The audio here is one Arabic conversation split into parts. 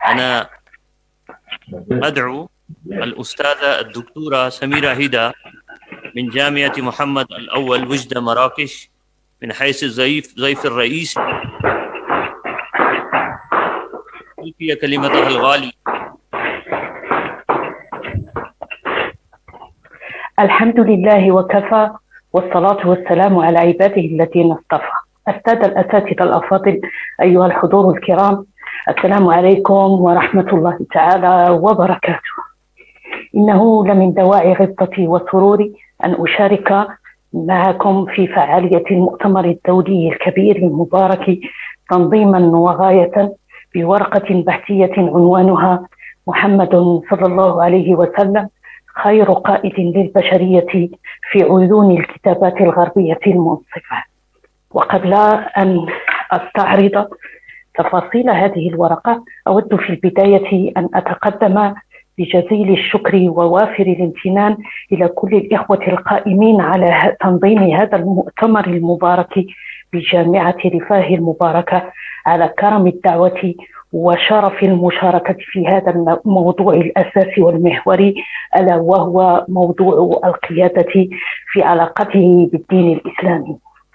أنا أدعو الأستاذة الدكتورة سميرة هدى من جامعة محمد الأول وجدة مراكش من حيث ضيف الرئيس تلقي كلمتها الغالية. الحمد لله وكفى، والصلاة والسلام على عباده الذين اصطفى. السادة الأساتذة الأفاضل، أيها الحضور الكرام، السلام عليكم ورحمة الله تعالى وبركاته. إنه لمن دواعي غبطتي وسروري أن أشارك معكم في فعالية المؤتمر الدولي الكبير المبارك تنظيما وغاية بورقة بحثية عنوانها محمد صلى الله عليه وسلم خير قائد للبشرية في عيون الكتابات الغربية المنصفة. وقبل أن أستعرض تفاصيل هذه الورقة، أود في البداية أن أتقدم بجزيل الشكر ووافر الامتنان إلى كل الإخوة القائمين على تنظيم هذا المؤتمر المبارك بجامعة رفاه المباركة على كرم الدعوة وشرف المشاركة في هذا الموضوع الأساسي والمحوري، ألا وهو موضوع القيادة في علاقته بالدين الإسلامي.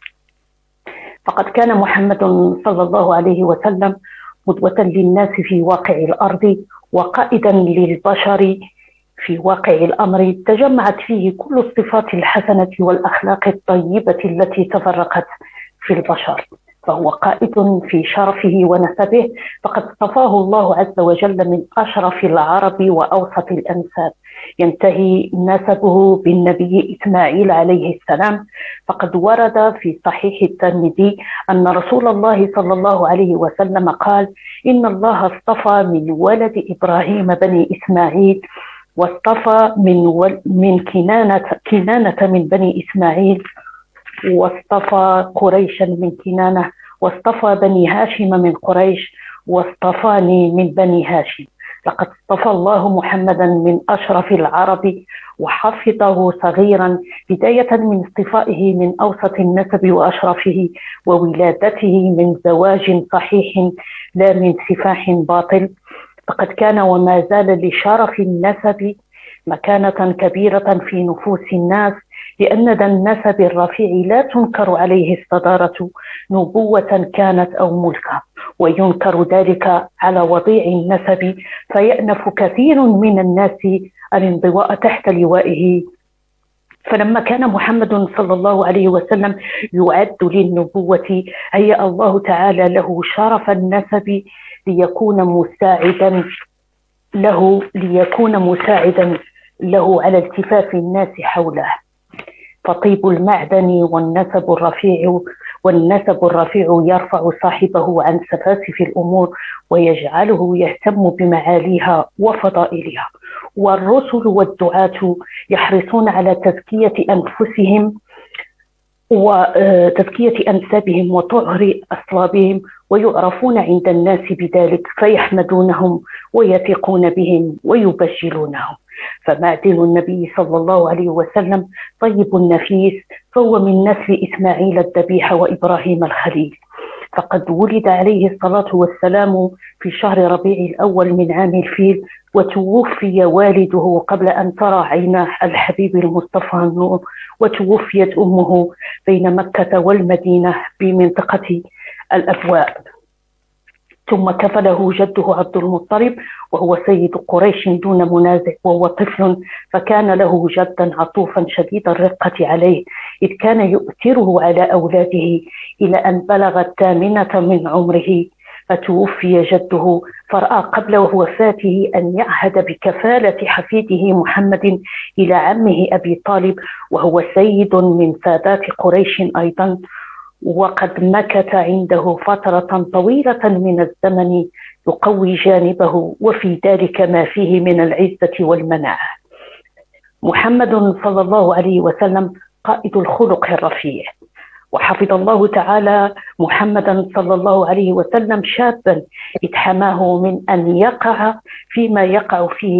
فقد كان محمد صلى الله عليه وسلم قدوة للناس في واقع الأرض وقائدا للبشر في واقع الأمر، تجمعت فيه كل الصفات الحسنة والأخلاق الطيبة التي تفرقت في البشر. فهو قائد في شرفه ونسبه، فقد اصطفاه الله عز وجل من أشرف العرب وأوسط الأنساب. ينتهي نسبه بالنبي إسماعيل عليه السلام، فقد ورد في صحيح الترمذي أن رسول الله صلى الله عليه وسلم قال: إن الله اصطفى من ولد إبراهيم بني إسماعيل، واصطفى من كنانة من بني إسماعيل، واصطفى قريشا من كنانة، واصطفى بني هاشم من قريش، واصطفاني من بني هاشم. لقد اصطفى الله محمدا من أشرف العرب وحفظه صغيرا، بداية من اصطفائه من أوسط النسب وأشرفه، وولادته من زواج صحيح لا من سفاح باطل. فقد كان وما زال لشرف النسب مكانة كبيرة في نفوس الناس، لأن ذا النسب الرفيع لا تنكر عليه الصدارة نبوة كانت أو ملكا، وينكر ذلك على وضيع النسب، فيأنف كثير من الناس الانضواء تحت لوائه. فلما كان محمد صلى الله عليه وسلم يعد للنبوة، هيأ الله تعالى له شرف النسب ليكون مساعدا له على التفاف الناس حوله. فطيب المعدن والنسب الرفيع يرفع صاحبه عن سفاسف الأمور ويجعله يهتم بمعاليها وفضائلها. والرسل والدعاة يحرصون على تزكية أنفسهم وتزكية أنسابهم وطهر أصلابهم، ويعرفون عند الناس بذلك، فيحمدونهم ويثقون بهم ويبجلونهم. فمعدن النبي صلى الله عليه وسلم طيب النفيس، فهو من نسل إسماعيل الذبيح وإبراهيم الخليل. فقد ولد عليه الصلاة والسلام في شهر ربيع الأول من عام الفيل، وتوفي والده قبل أن ترى عيناه الحبيب المصطفى النور، وتوفيت أمه بين مكة والمدينة بمنطقة الأبواء. ثم كفله جده عبد المطلب وهو سيد قريش دون منازع وهو طفل، فكان له جدا عطوفا شديد الرقة عليه، إذ كان يؤثره على أولاده إلى أن بلغ 8 من عمره، فتوفي جده، فرأى قبل وفاته أن يعهد بكفالة حفيده محمد إلى عمه أبي طالب، وهو سيد من سادات قريش أيضا، وقد مكث عنده فترة طويلة من الزمن يقوي جانبه، وفي ذلك ما فيه من العزة والمناعة. محمد صلى الله عليه وسلم قائد الخلق الرفيع، وحفظ الله تعالى محمدا صلى الله عليه وسلم شابا إذ حماه من أن يقع فيما يقع فيه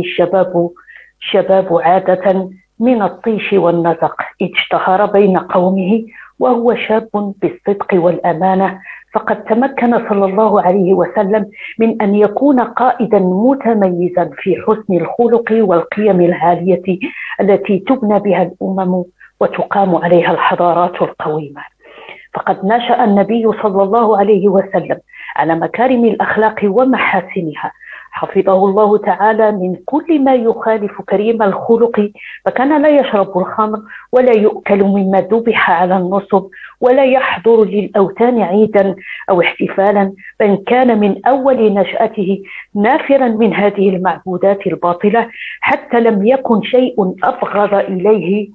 الشباب عادة من الطيش والنزق، إذ اشتهر بين قومه وهو شاب بالصدق والأمانة، فقد تمكن صلى الله عليه وسلم من أن يكون قائدا متميزا في حسن الخلق والقيم العالية التي تبنى بها الأمم وتقام عليها الحضارات القويمة. فقد نشأ النبي صلى الله عليه وسلم على مكارم الأخلاق ومحاسنها، حفظه الله تعالى من كل ما يخالف كريم الخلق، فكان لا يشرب الخمر ولا يؤكل مما ذبح على النصب ولا يحضر للأوثان عيدا أو احتفالا، بل كان من أول نشأته نافرا من هذه المعبودات الباطلة، حتى لم يكن شيء أبغض إليه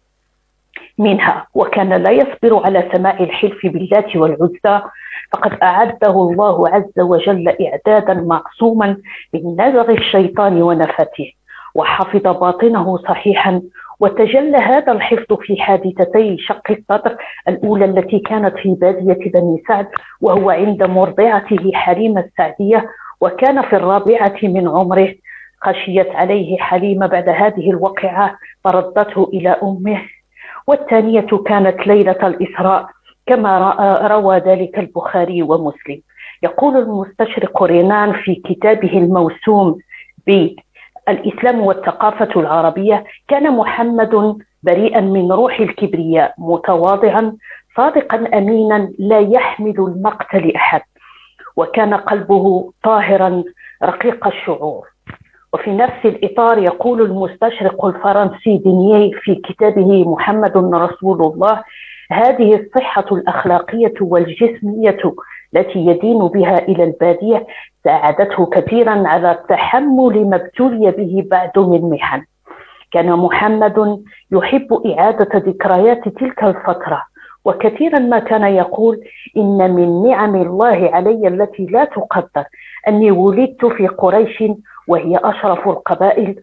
منها، وكان لا يصبر على سماع الحلف باللات والعزى، فقد أعده الله عز وجل إعدادا معصوما من نزغ الشيطان ونفته، وحفظ باطنه صحيحا. وتجلى هذا الحفظ في حادثتي شق الصدر الأولى التي كانت في بادية بني سعد، وهو عند مرضعته حليمة السعدية، وكان في 4 من عمره. خشيت عليه حليمة بعد هذه الوقعة فردته إلى أمه. والثانية كانت ليلة الإسراء كما روى ذلك البخاري ومسلم. يقول المستشرق رينان في كتابه الموسوم بالإسلام والثقافة العربية: كان محمد بريئا من روح الكبرياء، متواضعا صادقا أمينا، لا يحمل المقت لأحد، وكان قلبه طاهرا رقيق الشعور. وفي نفس الإطار يقول المستشرق الفرنسي دينيي في كتابه محمد رسول الله: هذه الصحة الأخلاقية والجسمية التي يدين بها إلى البادية ساعدته كثيرا على تحمل ما ابتلي به بعد من محن. كان محمد يحب إعادة ذكريات تلك الفترة، وكثيرا ما كان يقول: إن من نعم الله علي التي لا تقدر أني ولدت في قريش وهي أشرف القبائل،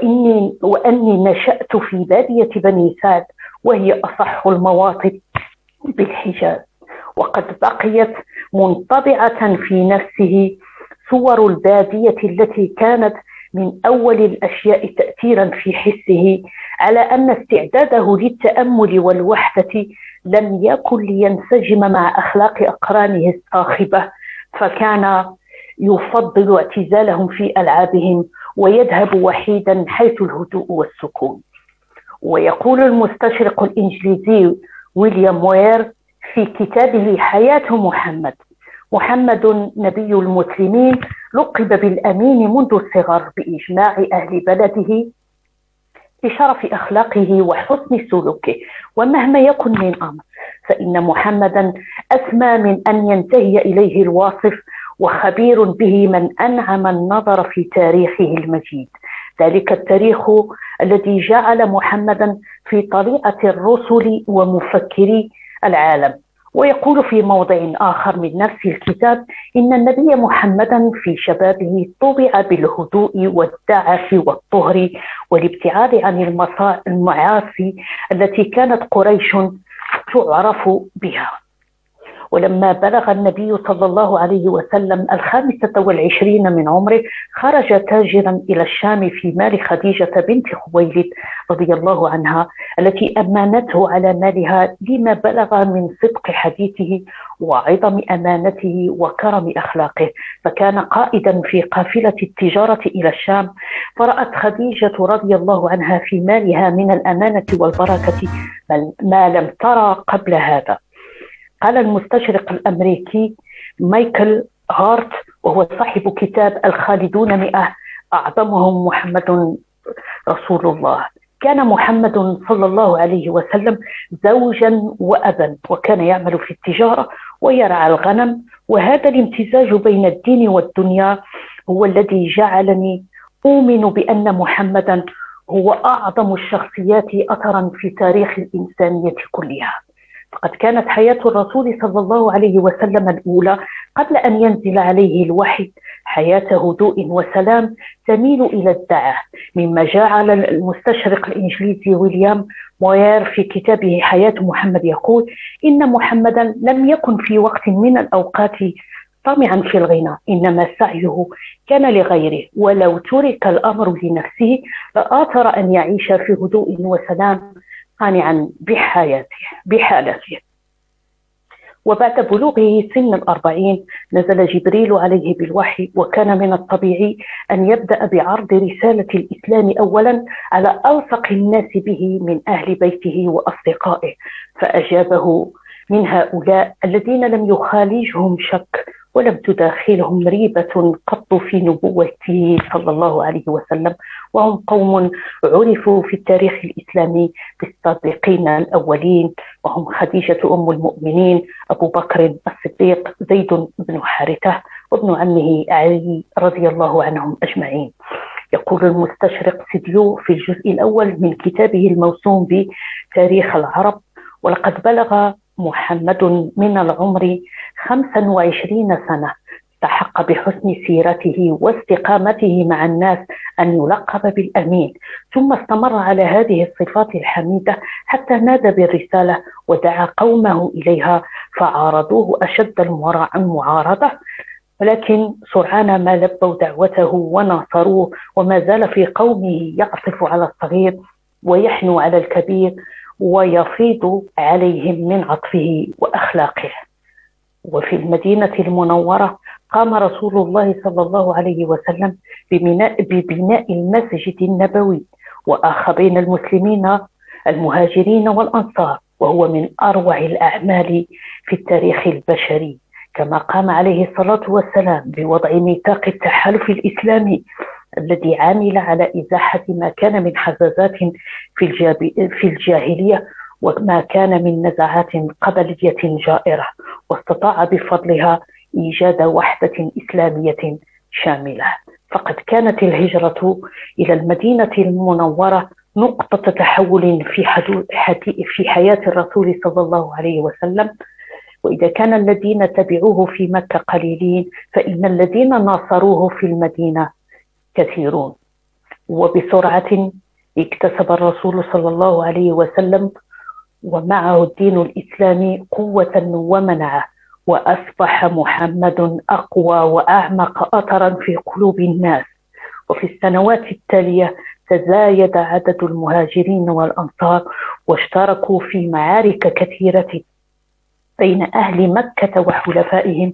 وأني نشأت في بادية بني سعد وهي أصح المواطن بالحجاز. وقد بقيت منطبعة في نفسه صور البادية التي كانت من أول الأشياء تأثيرا في حسه على أن استعداده للتأمل والوحدة لم يكن لينسجم مع أخلاق أقرانه الصاخبة، فكان يفضل اعتزالهم في ألعابهم ويذهب وحيدا حيث الهدوء والسكون. ويقول المستشرق الإنجليزي ويليام وير في كتابه حياة محمد: محمد نبي المسلمين لقب بالأمين منذ الصغر بإجماع أهل بلده لشرف أخلاقه وحسن سلوكه، ومهما يكن من أمر فإن محمدا أسمى من أن ينتهي إليه الواصف، وخبير به من أنعم النظر في تاريخه المجيد، ذلك التاريخ الذي جعل محمدا في طليعة الرسل ومفكري العالم. ويقول في موضع آخر من نفس الكتاب: إن النبي محمدا في شبابه طبع بالهدوء والدعف والطهر والابتعاد عن المعاصي التي كانت قريش تعرف بها. ولما بلغ النبي صلى الله عليه وسلم 25 من عمره خرج تاجرا إلى الشام في مال خديجة بنت خويلد رضي الله عنها التي أمانته على مالها، لما بلغ من صدق حديثه وعظم أمانته وكرم أخلاقه، فكان قائدا في قافلة التجارة إلى الشام. فرأت خديجة رضي الله عنها في مالها من الأمانة والبركة ما لم ترى قبل هذا. قال المستشرق الأمريكي مايكل هارت، وهو صاحب كتاب الخالدون 100 أعظمهم محمد رسول الله: كان محمد صلى الله عليه وسلم زوجا وأبا، وكان يعمل في التجارة ويرعى الغنم، وهذا الامتزاج بين الدين والدنيا هو الذي جعلني أؤمن بأن محمدا هو أعظم الشخصيات أثرا في تاريخ الإنسانية كلها. فقد كانت حياة الرسول صلى الله عليه وسلم الأولى قبل أن ينزل عليه الوحي حياة هدوء وسلام تميل إلى الدعاء، مما جعل المستشرق الإنجليزي ويليام موير في كتابه حياة محمد يقول: إن محمدا لم يكن في وقت من الأوقات طمعا في الغنى، إنما سعيه كان لغيره، ولو ترك الأمر لنفسه لآثر أن يعيش في هدوء وسلام قانعا بحالته. وبعد بلوغه سن 40 نزل جبريل عليه بالوحي، وكان من الطبيعي أن يبدأ بعرض رسالة الإسلام أولا على ألصق الناس به من أهل بيته وأصدقائه، فأجابه من هؤلاء الذين لم يخالجهم شك ولم تداخلهم ريبة قط في نبوته صلى الله عليه وسلم، وهم قوم عرفوا في التاريخ الإسلامي بالصادقين الأولين، وهم خديجة أم المؤمنين، أبو بكر الصديق، زيد بن حارثة، وابن عمه علي رضي الله عنهم أجمعين. يقول المستشرق سيديو في الجزء الأول من كتابه الموسوم بتاريخ العرب: ولقد بلغ محمد من العمر 25 سنة، استحق بحسن سيرته واستقامته مع الناس أن يلقب بالأمين، ثم استمر على هذه الصفات الحميدة حتى نادى بالرسالة ودعا قومه إليها فعارضوه أشد المعارضة، ولكن سرعان ما لبوا دعوته وناصروه، وما زال في قومه يعطف على الصغير ويحنو على الكبير ويفيض عليهم من عطفه وأخلاقه. وفي المدينة المنورة قام رسول الله صلى الله عليه وسلم ببناء المسجد النبوي، وآخى بين المسلمين المهاجرين والأنصار، وهو من أروع الأعمال في التاريخ البشري. كما قام عليه الصلاة والسلام بوضع ميثاق التحالف الإسلامي الذي عامل على إزاحة ما كان من حزازات في الجاهلية وما كان من نزاعات قبلية جائرة، واستطاع بفضلها إيجاد وحدة إسلامية شاملة. فقد كانت الهجرة إلى المدينة المنورة نقطة تحول في حياة الرسول صلى الله عليه وسلم. وإذا كان الذين تبعوه في مكة قليلين، فإن الذين ناصروه في المدينة كثيرون. وبسرعة اكتسب الرسول صلى الله عليه وسلم ومعه الدين الإسلامي قوة ومنعه، وأصبح محمد أقوى وأعمق أثرا في قلوب الناس. وفي السنوات التالية تزايد عدد المهاجرين والأنصار، واشتركوا في معارك كثيرة بين أهل مكة وحلفائهم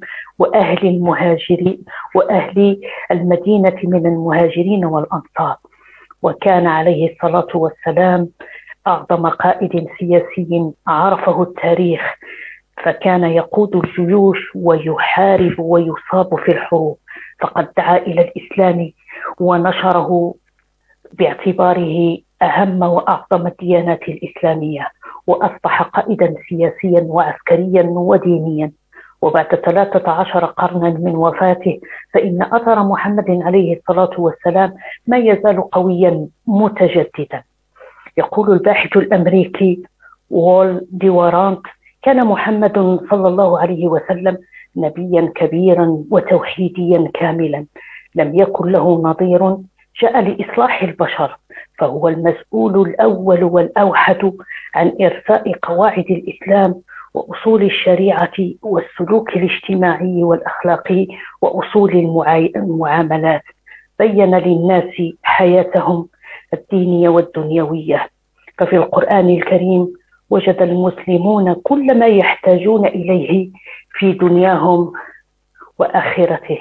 وأهل المدينة من المهاجرين والأنصار. وكان عليه الصلاة والسلام أعظم قائد سياسي عرفه التاريخ، فكان يقود الجيوش ويحارب ويصاب في الحروب، فقد دعا إلى الإسلام ونشره باعتباره أهم وأعظم الديانات الإسلامية، وأصبح قائدا سياسيا وعسكريا ودينيا. وبعد 13 قرنا من وفاته فإن أثر محمد عليه الصلاة والسلام ما يزال قويا متجددا. يقول الباحث الأمريكي وول ديورانت: كان محمد صلى الله عليه وسلم نبيا كبيرا وتوحيديا كاملا، لم يكن له نظير، جاء لإصلاح البشر، فهو المسؤول الأول والأوحد عن إرساء قواعد الإسلام وأصول الشريعة والسلوك الاجتماعي والأخلاقي وأصول المعاملات. بين للناس حياتهم الدينية والدنيوية. ففي القرآن الكريم وجد المسلمون كل ما يحتاجون إليه في دنياهم وآخرته.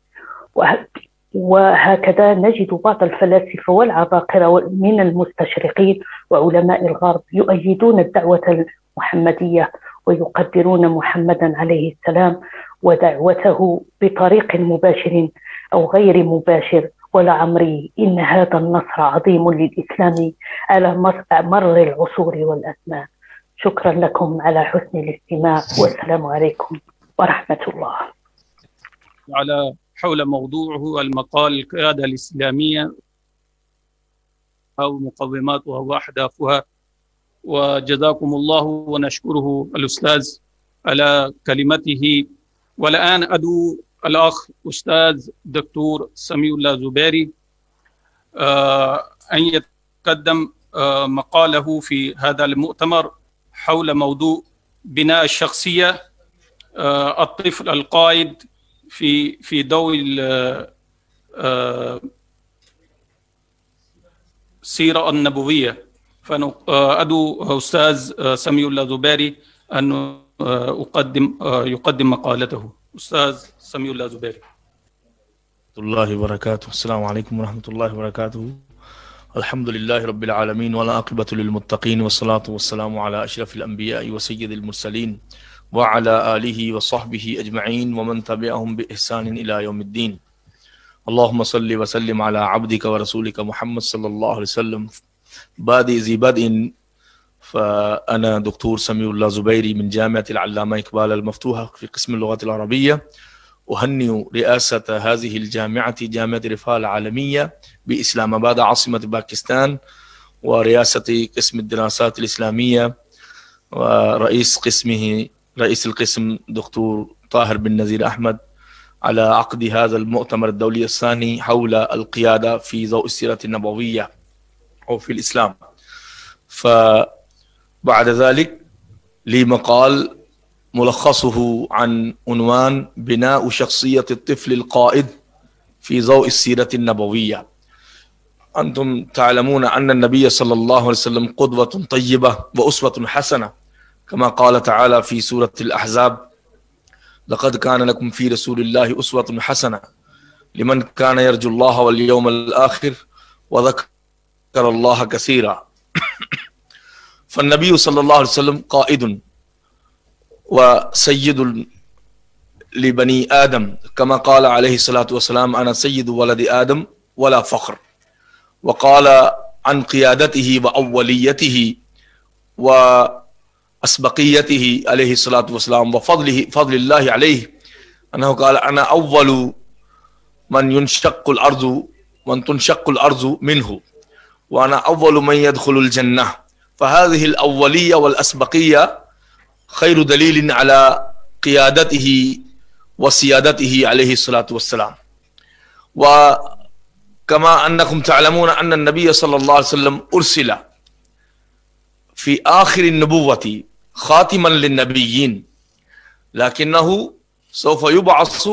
وهكذا نجد بعض الفلاسفة والعباقرة من المستشرقين وعلماء الغرب يؤيدون الدعوة المحمدية ويقدرون محمدا عليه السلام ودعوته بطريق مباشر أو غير مباشر. ولعمري إن هذا النصر عظيم للإسلام على مر العصور والأزمان. شكرا لكم على حسن الاستماع، والسلام عليكم ورحمة الله. على حول موضوعه المقال القيادة الإسلامية أو مقوماتها وأحداثها، وجزاكم الله ونشكره الأستاذ على كلمته. والآن أدعو الأخ أستاذ دكتور سميع الله زبيري أن يتقدم مقاله في هذا المؤتمر حول موضوع بناء الشخصية، الطفل القائد في ضوء السيرة النبوية. فأدعو أستاذ سميع الله زبيري أن يقدم مقالته. أستاذ سميع الله زبيري. الله وبركاته. السلام عليكم ورحمة الله وبركاته. الحمد لله رب العالمين والعاقبة للمتقين والصلاة والسلام على أشرف الأنبياء وسيد المرسلين وعلى آله وصحبه أجمعين ومن تبعهم بإحسان إلى يوم الدين. اللهم صل وسلم على عبدك ورسولك محمد صلى الله عليه وسلم. بعد ذي بدء، فأنا دكتور سميع الله زبيري من جامعة العلامة إقبال المفتوحة في قسم اللغات العربية. أهنئ رئاسة هذه الجامعة، جامعة رفاه العالمية بإسلام آباد عاصمة باكستان، ورئاسة قسم الدراسات الإسلامية، ورئيس قسمه رئيس القسم دكتور طاهر بن نذير أحمد، على عقد هذا المؤتمر الدولي الثاني حول القيادة في ضوء السيرة النبوية أو في الإسلام. فبعد ذلك لي مقال ملخصه عن عنوان بناء شخصية الطفل القائد في ضوء السيرة النبوية. أنتم تعلمون أن النبي صلى الله عليه وسلم قدوة طيبة وأسوة حسنة، كما قال تعالى في سورة الأحزاب: لقد كان لكم في رسول الله أسوة حسنة لمن كان يرجو الله واليوم الآخر وذكر الله كثيرا. فالنبي صلى الله عليه وسلم قائد وسيد لبني آدم، كما قال عليه الصلاة والسلام: أنا سيد ولد آدم ولا فخر. وقال عن قيادته وأوليته وأسبقيته عليه الصلاة والسلام فضل الله عليه، أنه قال: أنا أول من ينشق الأرض من تنشق الأرض منه، وأنا أول من يدخل الجنة. فهذه الأولية والأسبقية خير دليل على قيادته وسيادته عليه الصلاة والسلام. وكما أنكم تعلمون أن النبي صلى الله عليه وسلم أرسل في آخر النبوة خاتما للنبيين، لكنه سوف يبعث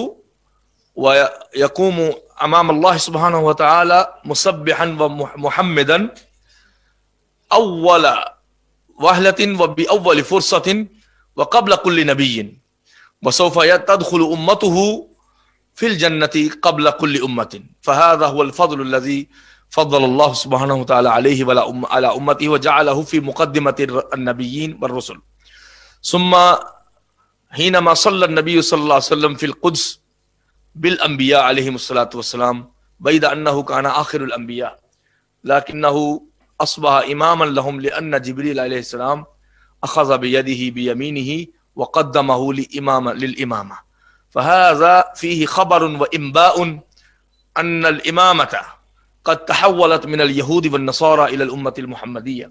ويقوم أمام الله سبحانه وتعالى مسبحا ومحمدا أول وهلة وبأول فرصة وقبل كل نبي، وسوف تدخل أمته في الجنة قبل كل أمة. فهذا هو الفضل الذي فضل الله سبحانه وتعالى عليه على أمته، وجعله في مقدمة النبيين والرسل. ثم حينما صلى النبي صلى الله عليه وسلم في القدس بالأنبياء عليهم الصلاة والسلام، بيد أنه كان آخر الأنبياء، لكنه أصبح إماما لهم، لأن جبريل عليه السلام أخذ بيده بيمينه وقدمه للإمامة. فهذا فيه خبر وإنباء أن الإمامة قد تحولت من اليهود والنصارى إلى الأمة المحمدية.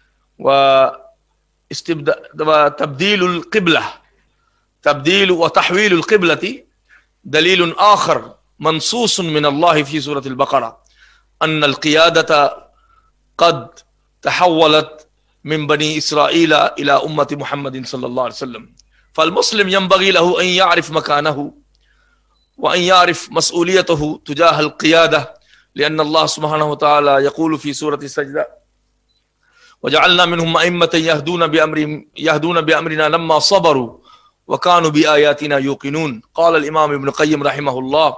وتبديل القبلة وتحويل القبلة دليل آخر منصوص من الله في سورة البقرة، أن القيادة قد تحولت من بني إسرائيل إلى أمة محمد صلى الله عليه وسلم. فالمسلم ينبغي له أن يعرف مكانه وأن يعرف مسؤوليته تجاه القيادة، لأن الله سبحانه وتعالى يقول في سورة السجدة: وجعلنا منهم أئمة يهدون بأمرنا لما صبروا وكانوا بآياتنا يوقنون. قال الإمام ابن القيم رحمه الله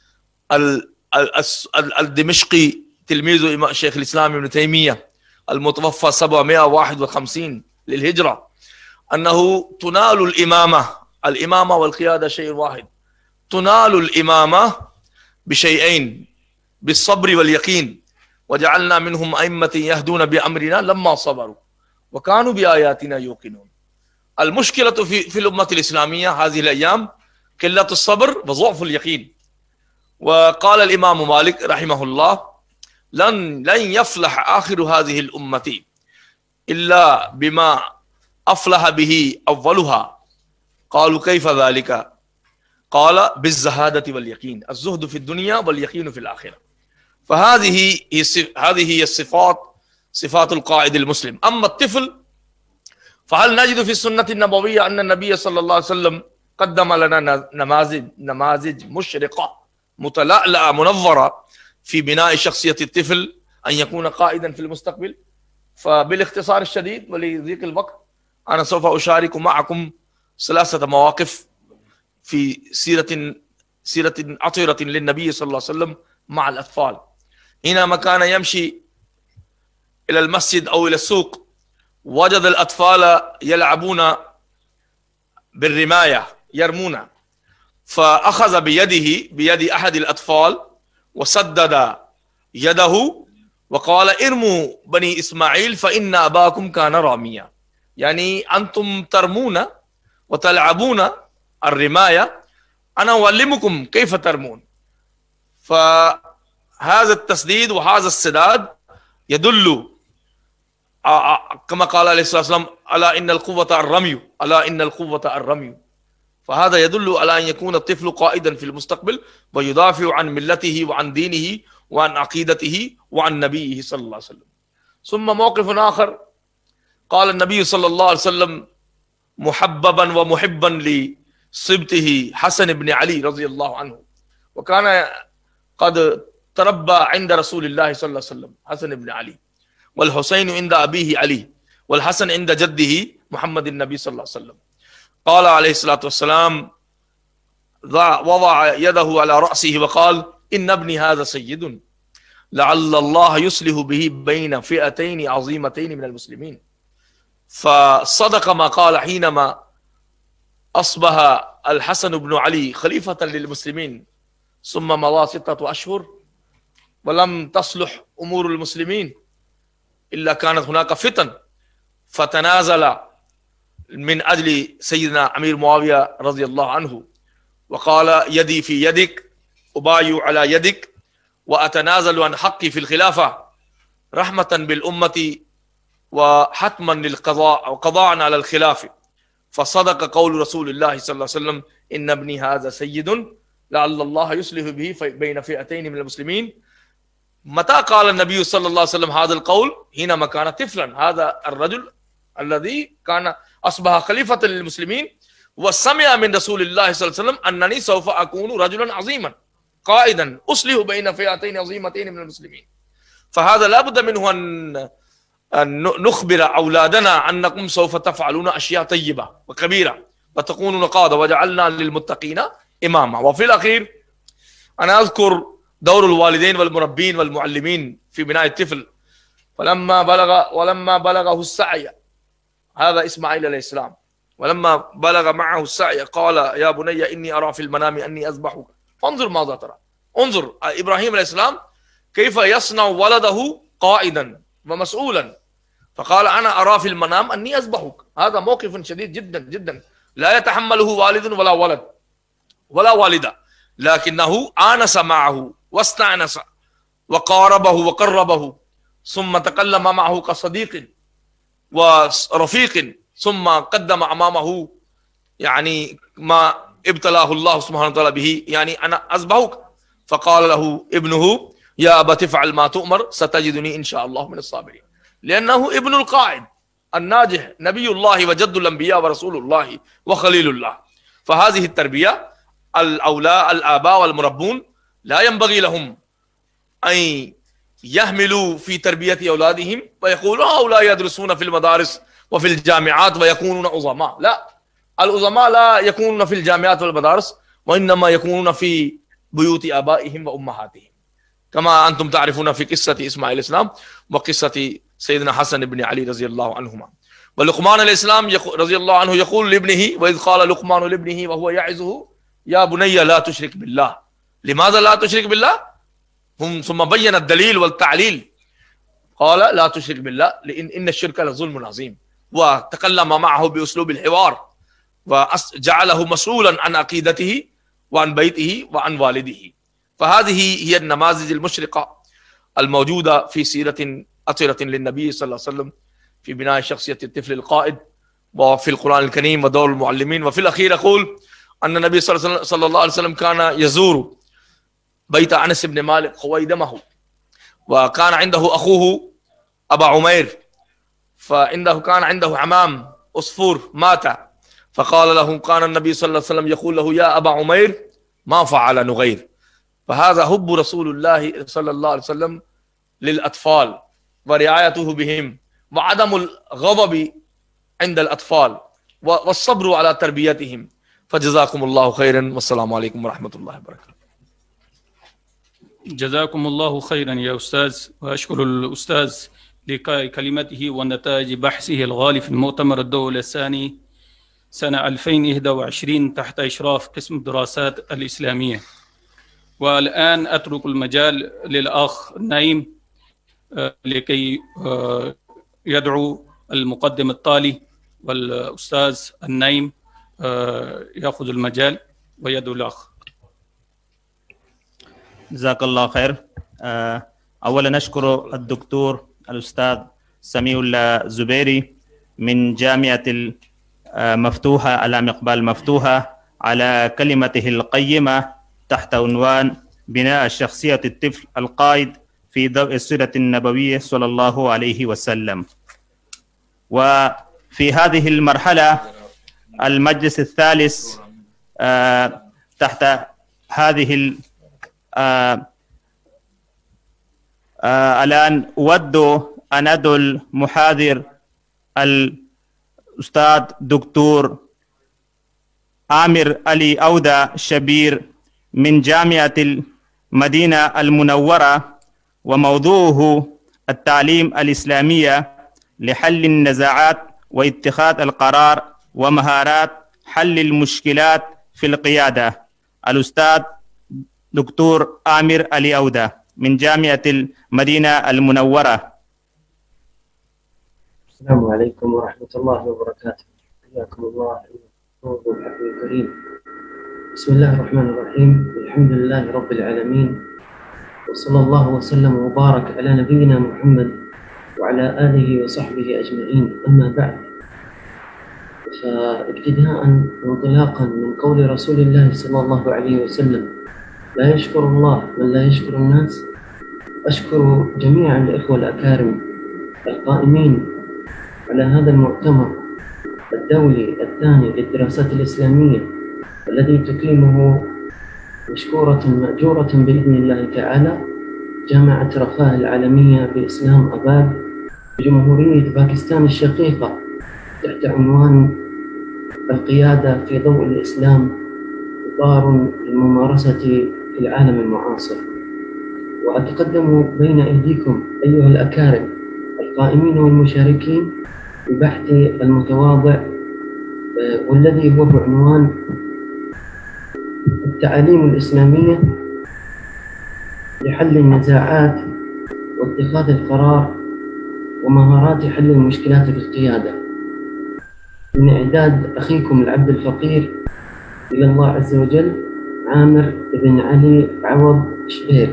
الدمشقي تلميذ شيخ الإسلام ابن تيمية المتوفى 751 للهجرة، أنه تنال الإمامة والقيادة شيء واحد. تنال الإمامة بشيئين: بالصبر واليقين. وجعلنا منهم أئمة يهدون بأمرنا لما صبروا وكانوا بآياتنا يوقنون. المشكلة في الأمة الإسلامية هذه الأيام قلة الصبر وضعف اليقين. وقال الإمام مالك رحمه الله: لن يفلح آخر هذه الأمة إلا بما أفلح به أولها. قالوا: كيف ذلك؟ قال: بالزهادة واليقين، الزهد في الدنيا واليقين في الآخرة. فهذه هي صفات القائد المسلم. أما الطفل، فهل نجد في السنة النبوية أن النبي صلى الله عليه وسلم قدم لنا نماذج مشرقة متلألأة منظرة في بناء شخصية الطفل أن يكون قائدا في المستقبل؟ فبالاختصار الشديد ولضيق الوقت أنا سوف أشارك معكم ثلاثة مواقف في سيرة عطرة للنبي صلى الله عليه وسلم مع الأطفال. حينما كان يمشي إلى المسجد أو إلى السوق وجد الأطفال يلعبون بالرماية يرمون، فأخذ بيد أحد الأطفال وسدد يده وقال ارموا بني إسماعيل فإن أباكم كان راميا، يعني أنتم ترمون وتلعبون الرماية، أنا أعلمكم كيف ترمون. فهذا التسديد وهذا السداد يدل كما قال عليه الصلاة والسلام ألا إن القوة الرمي، ألا إن القوة الرمي. فهذا يدل على أن يكون الطفل قائدا في المستقبل ويدافع عن ملته وعن دينه وعن عقيدته وعن نبيه صلى الله عليه وسلم. ثم موقف آخر، قال النبي صلى الله عليه وسلم محببا ومحبا لصبته حسن بن علي رضي الله عنه، وكان قد تربى عند رسول الله صلى الله عليه وسلم حسن بن علي، والحسين عند أبيه علي، والحسن عند جده محمد النبي صلى الله عليه وسلم. قال عليه الصلاة والسلام وضع يده على رأسه وقال إن ابني هذا سيد لعل الله يصلح به بين فئتين عظيمتين من المسلمين. فصدق ما قال حينما أصبح الحسن بن علي خليفة للمسلمين، ثم مضى 6 أشهر ولم تصلح أمور المسلمين إلا كانت هناك فتن، فتنازل من أجل سيدنا أمير معاوية رضي الله عنه وقال يدي في يدك أبايع على يدك وأتنازل عن حقي في الخلافة رحمة بالأمة وحتما للقضاء وقضاء على الخلافة. فصدق قول رسول الله صلى الله عليه وسلم إن ابني هذا سيد لعل الله يصلح به بين فئتين من المسلمين. متى قال النبي صلى الله عليه وسلم هذا القول؟ حينما كان طفلا. هذا الرجل الذي كان أصبح خليفة للمسلمين وسمع من رسول الله صلى الله عليه وسلم أنني سوف أكون رجلا عظيما قائدا أصلح بين فئتين عظيمتين من المسلمين. فهذا لا بد منه أن نخبر أولادنا أنكم سوف تفعلون أشياء طيبة وكبيرة وتكونون قادة وجعلنا للمتقين إماما. وفي الأخير أنا أذكر دور الوالدين والمربين والمعلمين في بناء الطفل. ولما بلغه السعي، هذا إسماعيل عليه السلام، ولما بلغ معه السعي قال يا بني إني أرى في المنام أني أذبحك فانظر ماذا ترى. انظر إبراهيم عليه السلام كيف يصنع ولده قائدا ومسؤولا، فقال أنا أرى في المنام أني أذبحك. هذا موقف شديد جدا جدا لا يتحمله والد ولا ولد ولا والدة، لكنه آنس معه واستأنس وقاربه وقربه، ثم تكلم معه كصديق ورفيق، ثم قدم أمامه يعني ما ابتلاه الله سبحانه وتعالى به، يعني أنا أذبحك. فقال له ابنه يا أبت افعل ما تؤمر ستجدني إن شاء الله من الصابرين، لأنه ابن القائد الناجح نبي الله وجد الأنبياء ورسول الله وخليل الله. فهذه التربية الآباء والمربون لا ينبغي لهم أن يهملوا في تربية أولادهم ويقولوا هؤلاء يدرسون في المدارس وفي الجامعات ويكونون عظماء. لا، العظماء لا يكونون في الجامعات والمدارس، وإنما يكونون في بيوت آبائهم وأمهاتهم، كما أنتم تعرفون في قصة إسماعيل الإسلام وقصة سيدنا حسن بن علي رضي الله عنهما. ولقمان الإسلام رضي الله عنه يقول لابنه وإذ قال لقمان لابنه وهو يعظه يا بني لا تشرك بالله. لماذا لا تشرك بالله؟ ثم بين الدليل والتعليل، قال لا تشرك بالله إن الشرك لظلم عظيم، وتكلم معه بأسلوب الحوار وجعله مسؤولا عن عقيدته وعن بيته وعن والده. فهذه هي النماذج المشرقة الموجودة في سيرة أطهرة للنبي صلى الله عليه وسلم في بناء شخصية الطفل القائد وفي القرآن الكريم ودور المعلمين. وفي الأخير أقول أن النبي صلى الله عليه وسلم كان يزور بيت أنس بن مالك خويدمه، وكان عنده أخوه أبا عمير، كان عنده عمام عصفور مات، فقال له كان النبي صلى الله عليه وسلم يقول له يا أبا عمير ما فعل نغير. فهذا حب رسول الله صلى الله عليه وسلم للأطفال ورعايته بهم وعدم الغضب عند الأطفال والصبر على تربيتهم. فجزاكم الله خيرا والسلام عليكم ورحمة الله وبركاته. جزاكم الله خيرا يا أستاذ، وأشكر الأستاذ لكلمته ونتائج بحثه الغالي في المؤتمر الدولي الثاني سنة 2021 تحت إشراف قسم الدراسات الإسلامية. والآن أترك المجال للأخ نايم لكي يدعو المقدم التالي، والأستاذ النايم يأخذ المجال ويدعو الأخ. جزاك الله خير. أولا نشكر الدكتور الأستاذ سميع الله الزبيري من جامعة المفتوحة على إقبال مفتوحة على كلمته القيمة تحت عنوان بناء شخصية الطفل القائد في ضوء السيرة النبوية صلى الله عليه وسلم. وفي هذه المرحلة المجلس الثالث تحت هذه الآن أود أن أدعو المحاضر الأستاذ دكتور عامر علي أودة شبير من جامعة المدينة المنورة، وموضوعه التعليم الإسلامية لحل النزاعات واتخاذ القرار ومهارات حل المشكلات في القيادة. الأستاذ دكتور عامر علي أودة من جامعة المدينة المنورة. السلام عليكم ورحمة الله وبركاته. حياكم الله الكريم. بسم الله الرحمن الرحيم. الحمد لله رب العالمين، وصلى الله وسلم وبارك على نبينا محمد وعلى آله وصحبه أجمعين. أما بعد، فابتداء وانطلاقا من قول رسول الله صلى الله عليه وسلم: لا يشكر الله من لا يشكر الناس. أشكر جميع الإخوة الأكارم القائمين على هذا المؤتمر الدولي الثاني للدراسات الإسلامية الذي تقيمه مشكورة مأجورة بإذن الله تعالى جامعة رفاه العالمية بإسلام آباد بجمهورية باكستان الشقيقة تحت عنوان القيادة في ضوء الإسلام، إطار للممارسة في العالم المعاصر. وأتقدم بين أيديكم أيها الأكارم القائمين والمشاركين ببحث المتواضع والذي هو بعنوان التعاليم الإسلامية لحل النزاعات واتخاذ القرار ومهارات حل المشكلات في القيادة، من إعداد أخيكم العبد الفقير إلى الله عز وجل عامر بن علي عوض شبير.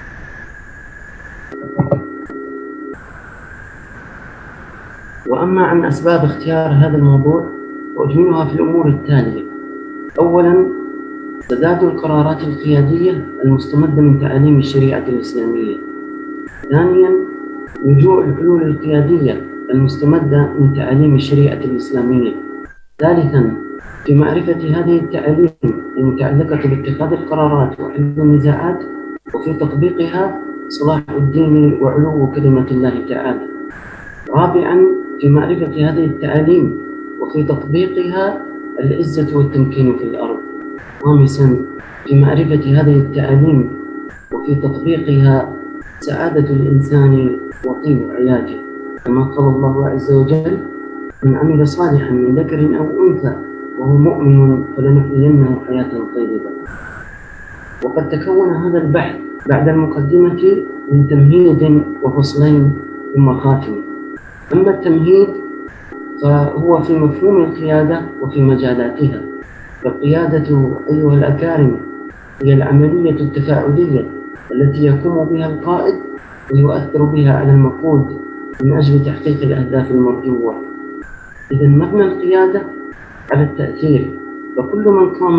وأما عن أسباب اختيار هذا الموضوع وأجملها في الأمور التالية: أولاً، سداد القرارات القيادية المستمدة من تعاليم الشريعة الإسلامية. ثانياً، لجوء الحلول القيادية المستمدة من تعاليم الشريعة الإسلامية. ثالثاً، في معرفة هذه التعاليم المتعلقة باتخاذ القرارات وحل النزاعات وفي تطبيقها صلاح الدين وعلو كلمة الله تعالى. رابعاً، في معرفة هذه التعاليم وفي تطبيقها العزة والتمكين في الأرض. خامساً، في معرفة هذه التعاليم وفي تطبيقها سعادة الإنسان وطيب حياته، كما قال الله عز وجل: من عمل صالحاً من ذكر أو أنثى وهو مؤمن فلنحيينه حياة طيبة. وقد تكون هذا البحث بعد المقدمة من تمهيد وفصلين ثم خاتمة. أما التمهيد فهو في مفهوم القيادة وفي مجالاتها. فالقيادة أيها الأكارم هي العملية التفاعلية التي يقوم بها القائد ويؤثر بها على المقود من أجل تحقيق الأهداف المرجوة. إذا مبنى القيادة على التأثير، فكل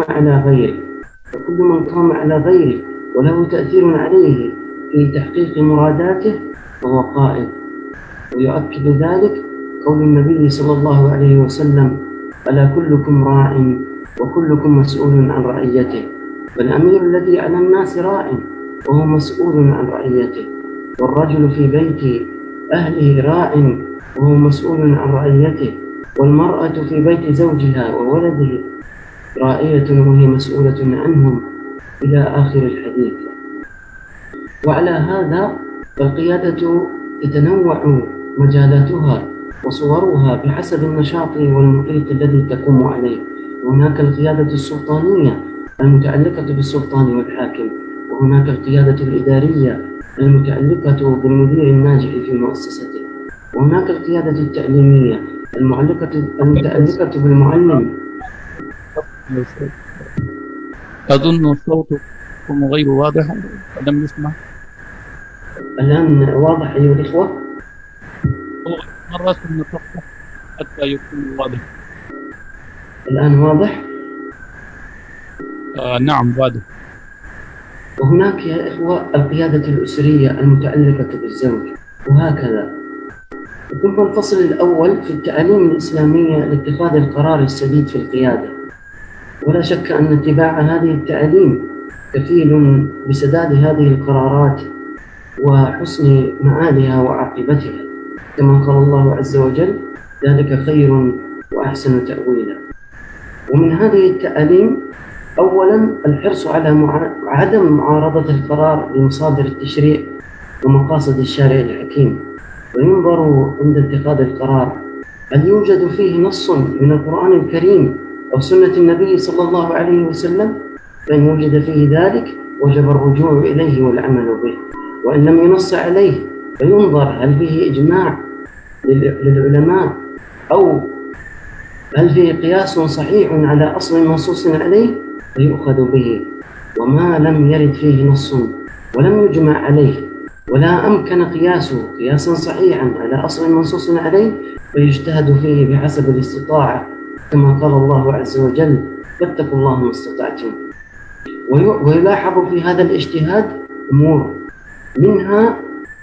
من قام على غيره وله تأثير عليه في تحقيق مراداته فهو قائد. ويؤكد ذلك قول النبي صلى الله عليه وسلم: ألا كلكم راع وكلكم مسؤول عن رعيته. فالأمير الذي على الناس راع وهو مسؤول عن رعيته، والرجل في بيت أهله راع وهو مسؤول عن رعيته، والمرأة في بيت زوجها وولده راعية وهي مسؤولة عنهم إلى آخر الحديث. وعلى هذا فالقيادة تتنوع مجالاتها وصورها بحسب النشاط والمحيط الذي تقوم عليه. هناك القيادة السلطانية المتعلقة بالسلطان والحاكم، وهناك القيادة الإدارية المتعلقة بالمدير الناجح في مؤسسته، وهناك القيادة التعليمية المتعلقة بالمعلم. أظن صوتكم غير واضح، لم نسمع. الآن واضح أيها الإخوة؟ مرة نتصل حتى يكون واضح. الآن واضح؟ نعم واضح. وهناك يا إخوة القيادة الأسرية المتعلقة بالزوج، وهكذا. ثم الفصل الأول في التعاليم الإسلامية لاتخاذ القرار السديد في القيادة. ولا شك أن اتباع هذه التعاليم كفيل بسداد هذه القرارات وحسن مآلها وعاقبتها، كما قال الله عز وجل: ذلك خير وأحسن تأويلا. ومن هذه التعاليم أولا الحرص على عدم معارضة القرار بمصادر التشريع ومقاصد الشارع الحكيم، وينظر عند اتخاذ القرار هل يوجد فيه نص من القرآن الكريم أو سنة النبي صلى الله عليه وسلم. فإن وجد فيه ذلك وجب الرجوع إليه والعمل به، وإن لم ينص عليه فينظر هل فيه إجماع للعلماء أو هل فيه قياس صحيح على أصل منصوص عليه فيؤخذ به. وما لم يرد فيه نص ولم يجمع عليه ولا أمكن قياسه قياسا صحيحا على أصل منصوص عليه فيجتهد فيه بحسب الاستطاعة، كما قال الله عز وجل: فاتقوا الله ما استطعتم. ويلاحظ في هذا الاجتهاد أمور، منها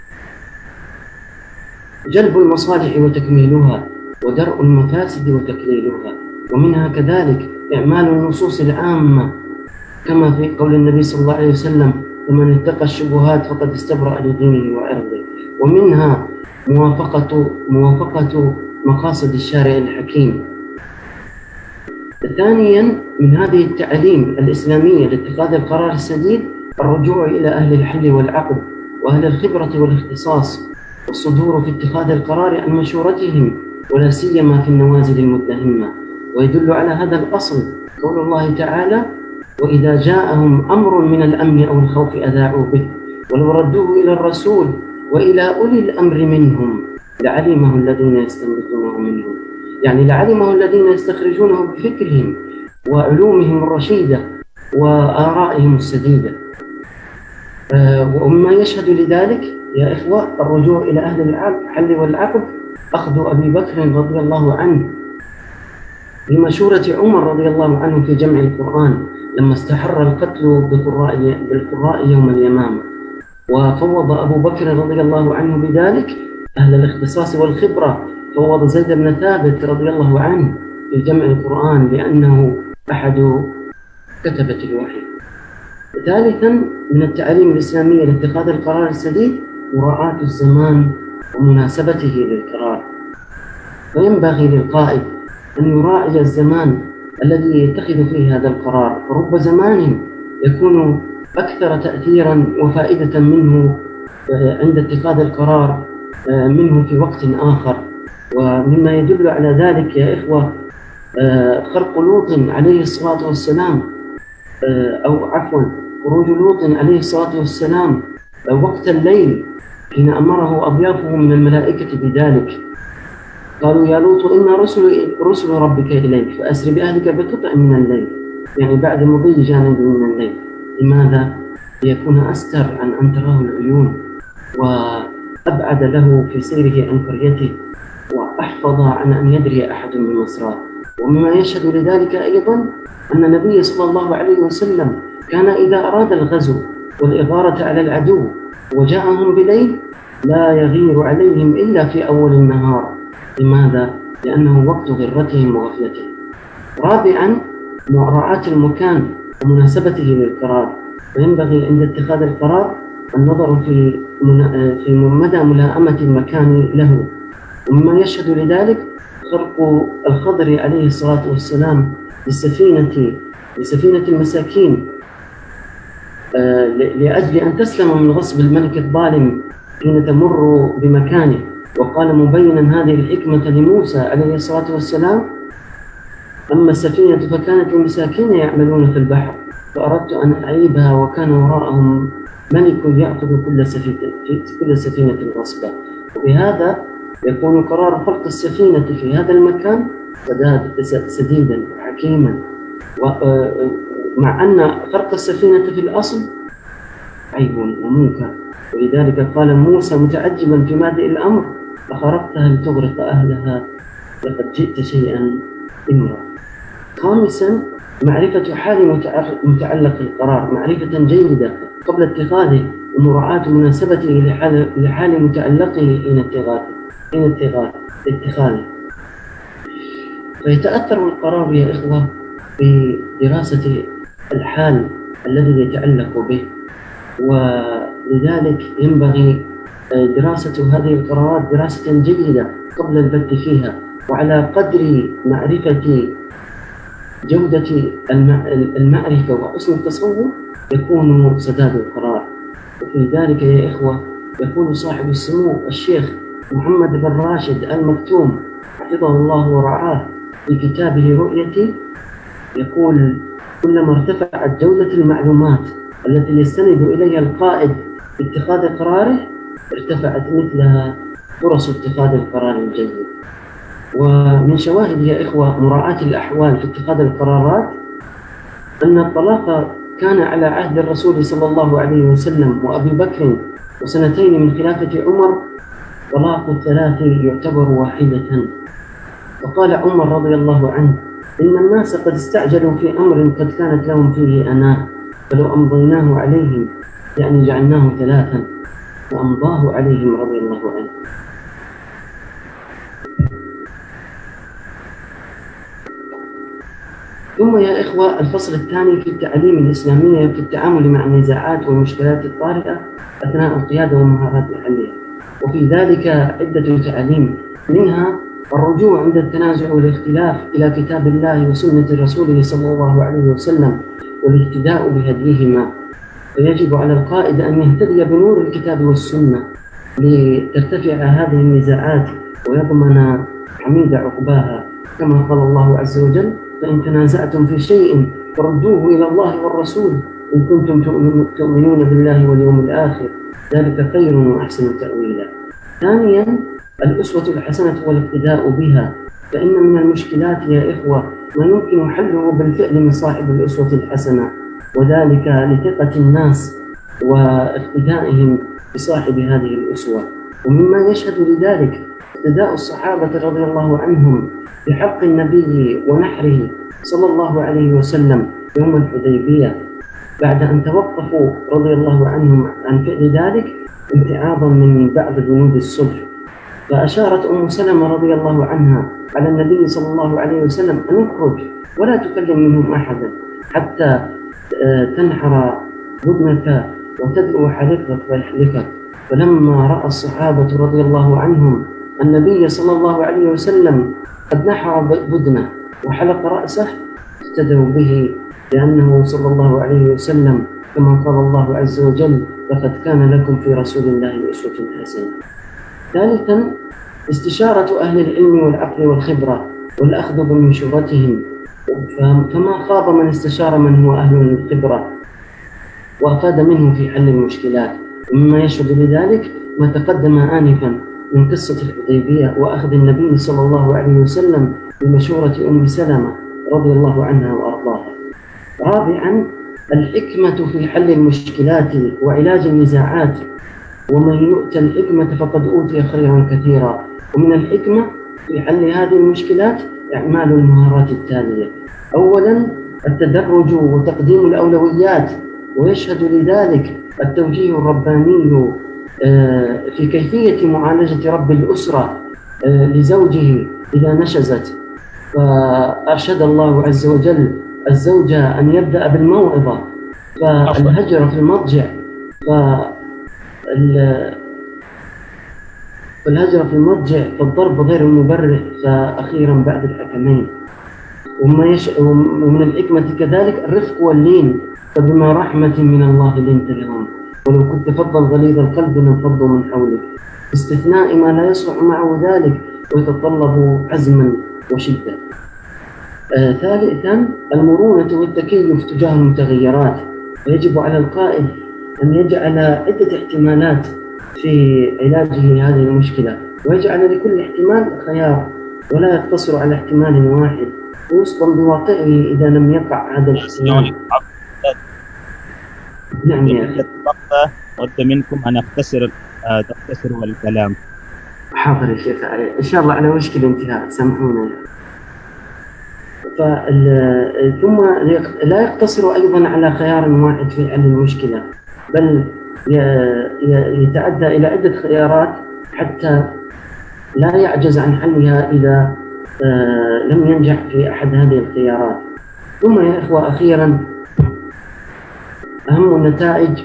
جلب المصالح وتكميلها، ودرء المفاسد وتقليلها، ومنها كذلك إعمال النصوص العامة، كما في قول النبي صلى الله عليه وسلم: ومن اتقى الشبهات فقد استبرأ لدينه وعرضه. ومنها موافقة مقاصد الشارع الحكيم. ثانيا من هذه التعاليم الإسلامية لاتخاذ القرار السديد الرجوع إلى أهل الحل والعقد وأهل الخبرة والاختصاص، والصدور في اتخاذ القرار عن مشورتهم، ولا سيما في النوازل المدهمة. ويدل على هذا الأصل قول الله تعالى: وإذا جاءهم أمر من الأمن أو الخوف أذاعوا به ولو ردوه إلى الرسول وإلى أولي الأمر منهم لعلمه الذين يستنبطونه منهم، يعني لعلمه الذين يستخرجونه بفكرهم وعلومهم الرشيدة وآرائهم السديدة. ومما يشهد لذلك يا إخوة الرجوع إلى أهل الحل والعقد أخذ أبي بكر رضي الله عنه بمشورة عمر رضي الله عنه في جمع القرآن لما استحر القتل بالقراء يوم اليمامة، وفوض أبو بكر رضي الله عنه بذلك أهل الاختصاص والخبرة، فوض زيد بن ثابت رضي الله عنه في جمع القرآن لأنه أحد كتبة الوحي. ثالثا من التعاليم الإسلامية لاتخاذ القرار السديد مراعاة الزمان ومناسبته للقرار، وينبغي للقائد أن يراعي الزمان الذي يتخذ فيه هذا القرار، فرب زمان يكون أكثر تأثيرا وفائدة منه عند اتخاذ القرار منه في وقت آخر. ومما يدل على ذلك يا إخوة خرق لوط عليه الصلاة والسلام، أو عفوا خروج لوط عليه الصلاة والسلام وقت الليل حين أمره أضيافه من الملائكة بذلك. قالوا: يا لوط إن رسل ربك إليك فأسر بأهلك بقطع من الليل، يعني بعد مضي جانب من الليل. لماذا؟ ليكون أستر عن أن تراه العيون، وأبعد له في سيره عن قريته، وأحفظ عن أن يدري أحد من مصراه. ومما يشهد لذلك أيضا أن النبي صلى الله عليه وسلم كان إذا أراد الغزو والإغارة على العدو وجاءهم بليل لا يغير عليهم إلا في أول النهار. لماذا؟ لأنه وقت غرتهم وغفلتهم. رابعا مراعاة المكان ومناسبته للقرار، وينبغي عند اتخاذ القرار النظر في مدى ملائمة المكان له. ومما يشهد لذلك خرق الخضر عليه الصلاة والسلام لسفينة المساكين لأجل أن تسلم من غصب الملك الظالم حين تمر بمكانه، وقال مبينا هذه الحكمة لموسى عليه الصلاة والسلام: أما السفينة فكانت لمساكين يعملون في البحر فأردت أن أعيبها وكان وراءهم ملك يأخذ كل سفينة غصبا. وبهذا يكون قرار خلق السفينة في هذا المكان سديدا وحكيما، مع أن خلق السفينة في الأصل عيب ومنكر، ولذلك قال موسى متعجبا في مادئ الأمر: أخرقتها لتغرق أهلها لقد جئت شيئا إمرا. خامسا معرفة حال متعلق القرار معرفة جيدة قبل اتخاذه، ومراعاة مناسبته لحال متعلقه حين اتخاذه. فيتأثر القرار يا إخوة بدراسة الحال الذي يتعلق به، ولذلك ينبغي دراسة هذه القرارات دراسة جيدة قبل البت فيها، وعلى قدر معرفة جودة المعرفة وحسن التصور يكون سداد القرار. وفي ذلك يا إخوة يقول صاحب السمو الشيخ محمد بن راشد المكتوم حفظه الله ورعاه في كتابه رؤيتي، يقول: كلما ارتفعت جودة المعلومات التي يستند إليها القائد في اتخاذ قراره ارتفعت مثلها فرص اتخاذ القرار الجيد. ومن شواهد يا إخوة مراعاة الأحوال في اتخاذ القرارات أن الطلاق كان على عهد الرسول صلى الله عليه وسلم وأبي بكر، وسنتين من خلافة عمر طلاق الثلاث يعتبر واحدة. وقال عمر رضي الله عنه: إن الناس قد استعجلوا في أمر قد كانت لهم فيه أناه، فلو أمضيناه عليهم يعني جعلناه ثلاثا، وأمضاه عليهم رضي الله عنه. ثم يا إخوة الفصل الثاني في التعليم الإسلامية في التعامل مع النزاعات والمشكلات الطارئة أثناء القيادة ومهارات حلها، وفي ذلك عدة تعاليم، منها الرجوع عند التنازع والاختلاف إلى كتاب الله وسنة رسوله صلى الله عليه وسلم والاهتداء بهديهما، ويجب على القائد أن يهتدي بنور الكتاب والسنة لترتفع هذه النزاعات ويضمن حميد عقباها، كما قال الله عز وجل: فإن تنازعتم في شيء فردوه إلى الله والرسول إن كنتم تؤمنون بالله واليوم الآخر ذلك خير وأحسن تأويلا. ثانيا الأسوة الحسنة والاقتداء بها، فإن من المشكلات يا إخوة ما يمكن حله بالفعل من صاحب الأسوة الحسنة، وذلك لثقة الناس واقتدائهم بصاحب هذه الأسوة. ومما يشهد لذلك اقتداء الصحابة رضي الله عنهم بحق النبي ونحره صلى الله عليه وسلم يوم الحديبية، بعد أن توقفوا رضي الله عنهم عن فعل ذلك امتعاضا من بعض بنود الصلح. فأشارت أم سلمة رضي الله عنها على النبي صلى الله عليه وسلم أن يخرج ولا تكلم منهم أحدا حتى تنحر بدنك وتدعو حلقك ويحلقك. فلما رأى الصحابة رضي الله عنهم النبي صلى الله عليه وسلم قد نحر بدنه وحلق رأسه اقتدوا به، لأنه صلى الله عليه وسلم كما قال الله عز وجل: لقد كان لكم في رسول الله أسوة حسنة. ثالثا استشارة أهل العلم والعقل والخبرة والأخذ بمنشورتهم، فما خاب من استشار من هو أهل الخبرة وأفاد منه في حل المشكلات. ومما يشهد لذلك ما تقدم آنفا من قصة الحديبية وأخذ النبي صلى الله عليه وسلم بمشورة أم سلمة رضي الله عنها وأرضاها. رابعا الحكمة في حل المشكلات وعلاج النزاعات، ومن يؤتى الحكمة فقد أوتي خيرا كثيرا. ومن الحكمة في حل هذه المشكلات إعمال المهارات التالية: أولا التدرج وتقديم الأولويات، ويشهد لذلك التوجيه الرباني في كيفية معالجة رب الأسرة لزوجه إذا نشزت، فأرشد الله عز وجل الزوجة أن يبدأ بالموعظة، فالهجر في المضجع، فالهجرة في المضجع فالضرب غير المبرح فأخيرا بعد الحكمين. ومن الحكمة كذلك الرفق واللين، فبما رحمة من الله لنت لهم ولو كنت فظا غليظ القلب لانفضوا من حولك، باستثناء ما لا يصلح معه ذلك ويتطلب عزما وشدة. ثالثا المرونة والتكيف تجاه المتغيرات، ويجب على القائد أن يجعل عدة احتمالات في علاجه لهذه المشكلة، ويجعل لكل احتمال خيار ولا يقتصر على احتمال واحد، ويصدم بواقعه إذا لم يقع هذا الاحتمال. نعم يا أخي. أود منكم أن تختصروا الكلام. حاضر يا شيخ، إن شاء الله على وشك الانتهاء، سامحونا. ثم لا يقتصر أيضا على خيار واحد في حل المشكلة، بل يتعدى إلى عدة خيارات حتى لا يعجز عن حلها إذا لم ينجح في أحد هذه الخيارات. ثم يا إخوة أخيرا أهم النتائج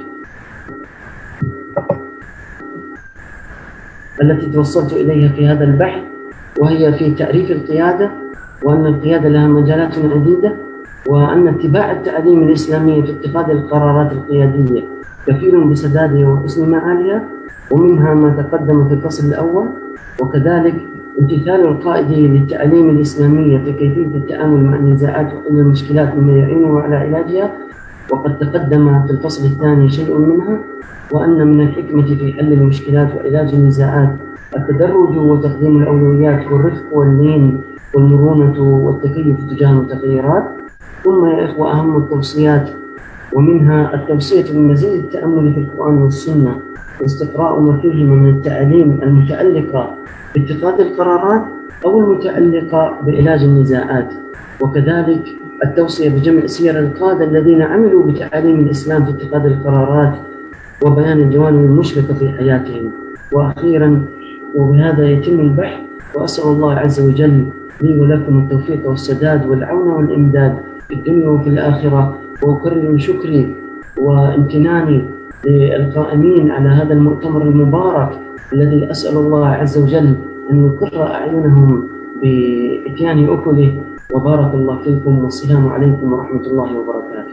التي توصلت إليها في هذا البحث، وهي في تعريف القيادة، وأن القيادة لها مجالات عديدة، وأن اتباع التعاليم الإسلامية في اتخاذ القرارات القيادية كفيل بسدادها وحسن معاليها، ومنها ما تقدم في الفصل الأول، وكذلك امتثال القائد للتعاليم الإسلامية في كيفية التعامل مع النزاعات وحل المشكلات مما يعينه على علاجها، وقد تقدم في الفصل الثاني شيء منها، وأن من الحكمة في حل المشكلات وعلاج النزاعات التدرج وتقديم الأولويات والرفق واللين والمرونة والتكيف تجاه المتغيرات. ثم يا إخوة أهم التوصيات، ومنها التوصية بمزيد التأمل في القرآن والسنة واستقراء ما فيه من التعاليم المتعلقة باتخاذ القرارات أو المتعلقة بعلاج النزاعات، وكذلك التوصية بجمع سير القادة الذين عملوا بتعاليم الإسلام في اتخاذ القرارات وبيان الجوانب المشرقة في حياتهم. وأخيرا وبهذا يتم البحث، وأسأل الله عز وجل لي ولكم التوفيق والسداد والعون والإمداد في الدنيا وفي الآخرة. وأكرر شكري وامتناني للقائمين على هذا المؤتمر المبارك الذي أسأل الله عز وجل أن يقر أعينهم بإتيان أكله. وبارك الله فيكم، والسلام عليكم ورحمة الله وبركاته.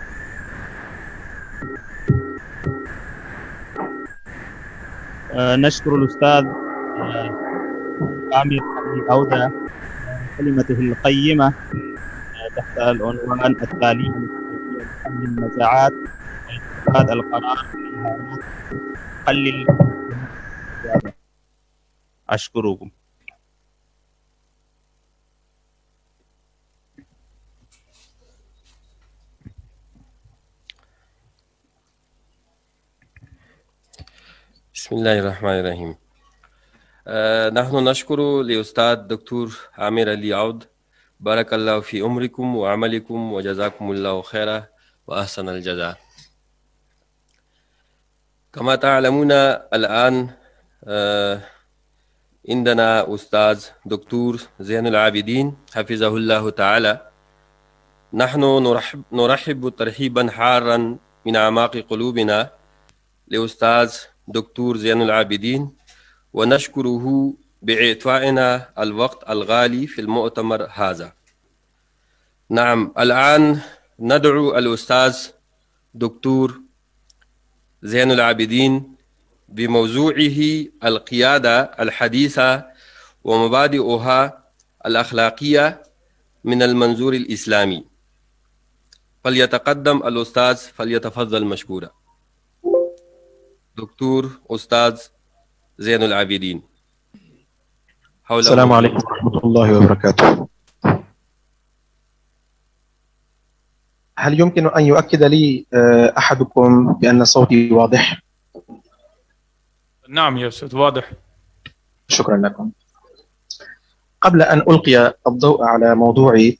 نشكر الأستاذ عامر العودة كلمته القيمة تحت العنوان التالي: حل النزاعات واتخاذ القرار قلل. أشكركم. بسم الله الرحمن الرحيم. نحن نشكر لأستاذ دكتور عامر علي عود، بارك الله في عمركم وعملكم وجزاكم الله خيرا وأحسن الجزاء. كما تعلمون الآن عندنا أستاذ دكتور زين العابدين حفظه الله تعالى. نحن نرحب ترحيبا حارا من أعماق قلوبنا لأستاذ دكتور زين العابدين، ونشكره بإعطائنا الوقت الغالي في المؤتمر هذا. نعم، الآن ندعو الأستاذ دكتور زين العابدين بموضوعه القيادة الحديثة ومبادئها الأخلاقية من المنظور الإسلامي. فليتقدم الأستاذ، فليتفضل مشكورا. دكتور أستاذ زين العابدين. السلام عليكم ورحمة الله وبركاته. هل يمكن أن يؤكد لي أحدكم بأن صوتي واضح؟ نعم يا أستاذ، واضح. شكرا لكم. قبل أن ألقي الضوء على موضوعي،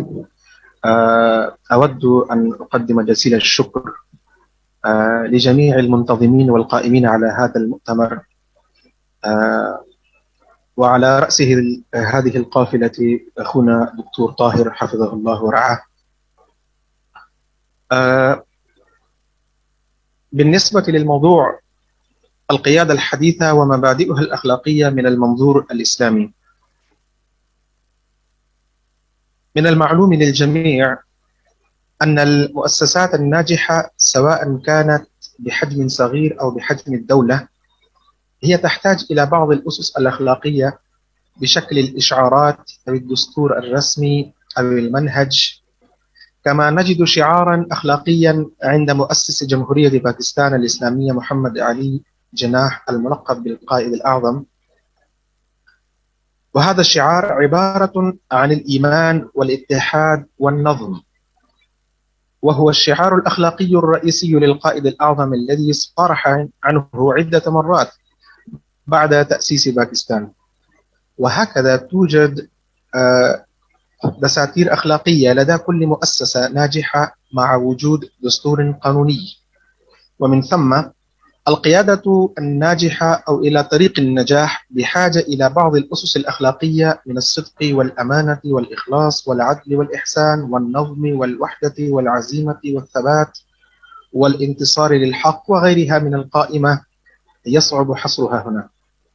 أود أن أقدم جزيل الشكر لجميع المنتظمين والقائمين على هذا المؤتمر، وعلى رأسه هذه القافلة أخونا دكتور طاهر حفظه الله ورعاه. بالنسبة للموضوع القيادة الحديثة ومبادئها الأخلاقية من المنظور الإسلامي. من المعلوم للجميع أن المؤسسات الناجحة سواء كانت بحجم صغير أو بحجم الدولة هي تحتاج إلى بعض الأسس الأخلاقية بشكل الإشعارات أو الدستور الرسمي أو المنهج، كما نجد شعارا أخلاقيا عند مؤسس جمهورية باكستان الإسلامية محمد علي جناح الملقب بالقائد الأعظم، وهذا الشعار عبارة عن الإيمان والاتحاد والنظم، وهو الشعار الأخلاقي الرئيسي للقائد الأعظم الذي صرح عنه عدة مرات بعد تأسيس باكستان. وهكذا توجد دساتير أخلاقية لدى كل مؤسسة ناجحة مع وجود دستور قانوني، ومن ثم القيادة الناجحة أو إلى طريق النجاح بحاجة إلى بعض الأسس الأخلاقية من الصدق والأمانة والإخلاص والعدل والإحسان والنظم والوحدة والعزيمة والثبات والانتصار للحق وغيرها من القائمة يصعب حصرها هنا.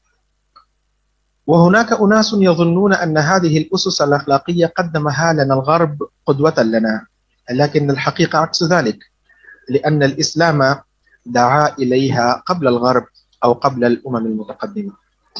وهناك أناس يظنون أن هذه الأسس الأخلاقية قدمها لنا الغرب قدوة لنا، لكن الحقيقة عكس ذلك، لأن الإسلام دعا إليها قبل الغرب أو قبل الأمم المتقدمة.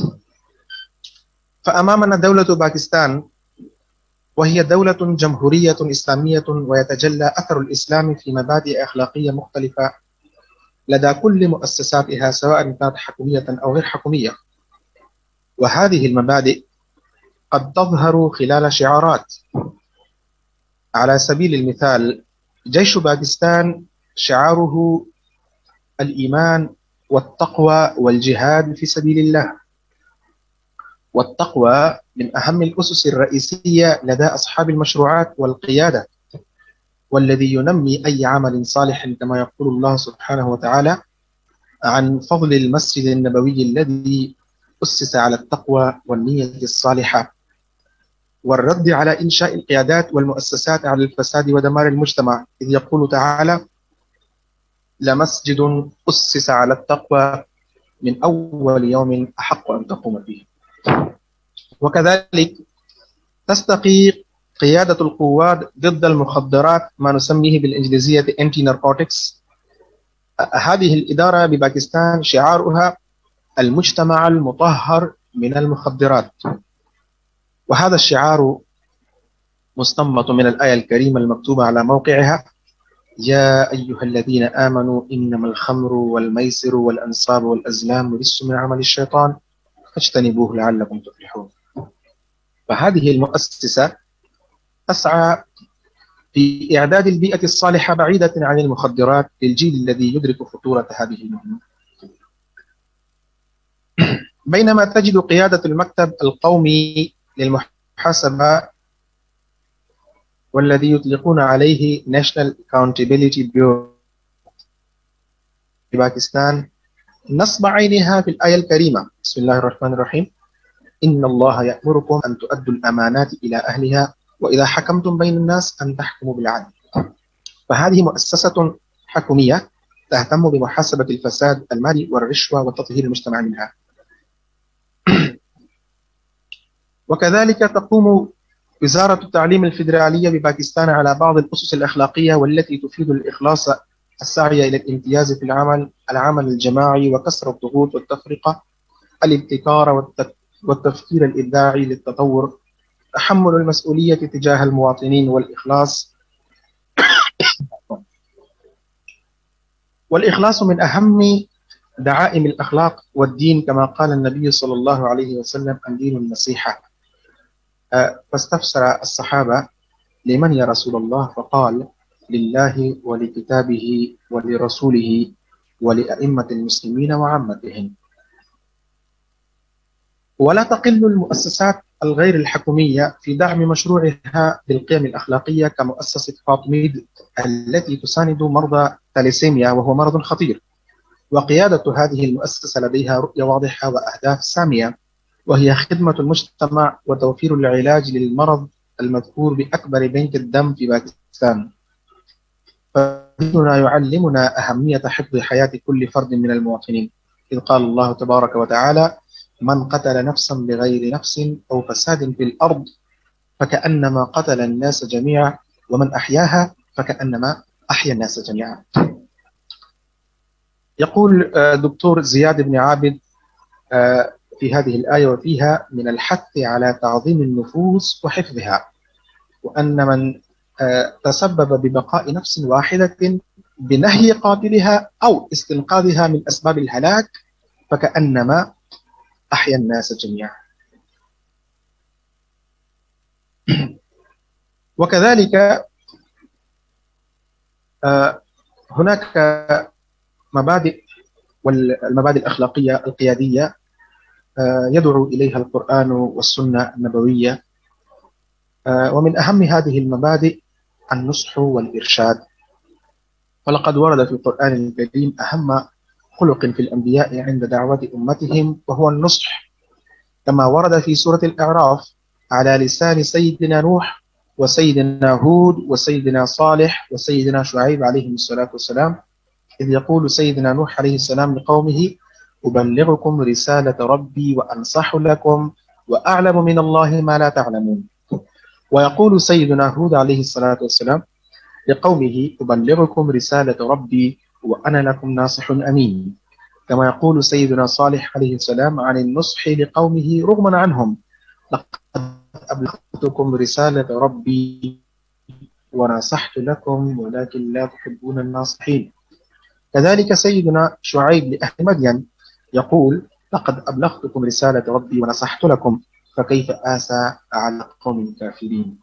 فأمامنا دولة باكستان، وهي دولة جمهورية إسلامية ويتجلى أثر الإسلام في مبادئ أخلاقية مختلفة لدى كل مؤسساتها سواء كانت حكومية أو غير حكومية. وهذه المبادئ قد تظهر خلال شعارات. على سبيل المثال جيش باكستان شعاره الإيمان والتقوى والجهاد في سبيل الله، والتقوى من أهم الأسس الرئيسية لدى أصحاب المشروعات والقيادة، والذي ينمي أي عمل صالح، كما يقول الله سبحانه وتعالى عن فضل المسجد النبوي الذي أسس على التقوى والنية الصالحة، والرد على إنشاء القيادات والمؤسسات على الفساد ودمار المجتمع، إذ يقول تعالى لمسجد أسس على التقوى من أول يوم أحق أن تقوم فيه. وكذلك تستقي قيادة القوات ضد المخدرات، ما نسميه بالإنجليزية anti-narcotics. هذه الإدارة بباكستان شعارها المجتمع المطهر من المخدرات، وهذا الشعار مستنبط من الآية الكريمة المكتوبة على موقعها: يا أيها الذين آمنوا إنما الخمر والميسر والأنصاب والأزلام رجس من عمل الشيطان فاجتنبوه لعلكم تفلحون. فهذه المؤسسة تسعى في إعداد البيئة الصالحة بعيدة عن المخدرات للجيل الذي يدرك خطورة هذه المهمة. بينما تجد قيادة المكتب القومي للمحاسبة والذي يطلقون عليه National Accountability Bureau في باكستان نصب عينها في الآية الكريمة: بسم الله الرحمن الرحيم، إن الله يأمركم أن تؤدوا الأمانات إلى أهلها وإذا حكمتم بين الناس أن تحكموا بالعدل. فهذه مؤسسة حكومية تهتم بمحاسبة الفساد المالي والرشوة وتطهير المجتمع منها. وكذلك تقوم وزارة التعليم الفيدرالية بباكستان على بعض الأسس الأخلاقية والتي تفيد الإخلاص، السعي إلى الامتياز في العمل الجماعي وكسر الضغوط والتفرقة، الابتكار والتفكير الإبداعي للتطور، تحمل المسؤولية تجاه المواطنين والإخلاص. والإخلاص من أهم دعائم الأخلاق والدين، كما قال النبي صلى الله عليه وسلم: الدين النصيحة. فاستفسر الصحابة: لمن يا رسول الله؟ فقال: لله ولكتابه ولرسوله ولأئمة المسلمين وعامتهم. ولا تقل المؤسسات الغير الحكومية في دعم مشروعها بالقيم الأخلاقية كمؤسسة فاطميد التي تساند مرضى تاليسيميا وهو مرض خطير. وقيادة هذه المؤسسة لديها رؤية واضحة وأهداف سامية، وهي خدمة المجتمع وتوفير العلاج للمرض المذكور بأكبر بنك الدم في باكستان. فديننا يعلمنا أهمية حفظ حياة كل فرد من المواطنين، إذ قال الله تبارك وتعالى: من قتل نفسا بغير نفس أو فساد في الأرض فكأنما قتل الناس جميعا ومن أحياها فكأنما أحيا الناس جميعا. يقول دكتور زياد بن عابد في هذه الآية: وفيها من الحث على تعظيم النفوس وحفظها، وأن من تسبب ببقاء نفس واحدة بنهي قاتلها أو استنقاذها من أسباب الهلاك فكأنما أحيا الناس جميعا. وكذلك هناك مبادئ، والمبادئ الأخلاقية القيادية يدعو إليها القرآن والسنة النبوية، ومن أهم هذه المبادئ النصح والإرشاد. ولقد ورد في القرآن الكريم أهم خلق في الأنبياء عند دعوة أمتهم وهو النصح، كما ورد في سورة الأعراف على لسان سيدنا نوح وسيدنا هود وسيدنا صالح وسيدنا شعيب عليهم الصلاة والسلام، إذ يقول سيدنا نوح عليه السلام لقومه: أبلغكم رسالة ربي وأنصح لكم وأعلم من الله ما لا تعلمون. ويقول سيدنا هود عليه الصلاة والسلام لقومه: أبلغكم رسالة ربي وأنا لكم ناصح أمين. كما يقول سيدنا صالح عليه السلام عن النصح لقومه رغما عنهم: لقد أبلغتكم رسالة ربي ونصحت لكم ولكن لا تحبون الناصحين. كذلك سيدنا شعيب لأهل مدين يقول: لقد أبلغتكم رسالة ربي ونصحت لكم فكيف آسى على قوم كافرين.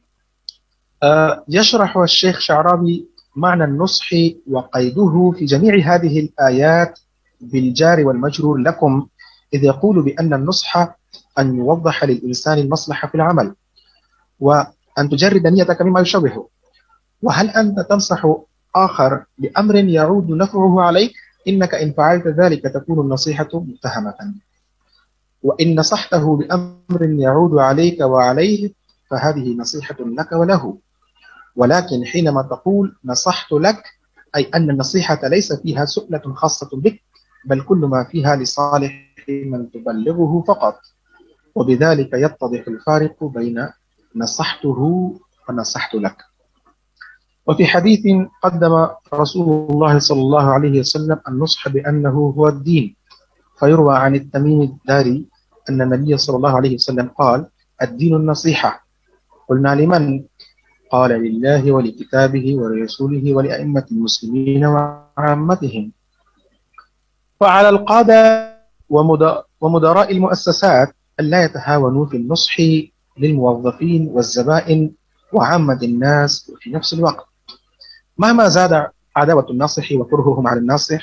يشرح الشيخ شعراوي معنى النصح وقيده في جميع هذه الآيات بالجار والمجرور لكم، إذ يقول بأن النصح أن يوضح للإنسان المصلحة في العمل وأن تجرد نيتك مما يشوهه. وهل أنت تنصح آخر بأمر يعود نفعه عليك؟ إنك إن فعلت ذلك تكون النصيحة متهمة، وإن نصحته بأمر يعود عليك وعليه فهذه نصيحة لك وله. ولكن حينما تقول نصحت لك، أي أن النصيحة ليس فيها سؤلة خاصة بك، بل كل ما فيها لصالح من تبلغه فقط، وبذلك يتضح الفارق بين نصحته ونصحت لك. وفي حديث قدم رسول الله صلى الله عليه وسلم النصح بأنه هو الدين، فيروى عن التميم الداري أن النبي صلى الله عليه وسلم قال: الدين النصيحة. قلنا: لمن؟ قال: لله ولكتابه ولرسوله ولأئمة المسلمين وعامتهم. وعلى القادة ومدراء المؤسسات ألا يتهاونوا في النصح للموظفين والزبائن وعامة الناس، وفي نفس الوقت مهما زاد عداوة الناصح وكرههم على الناصح.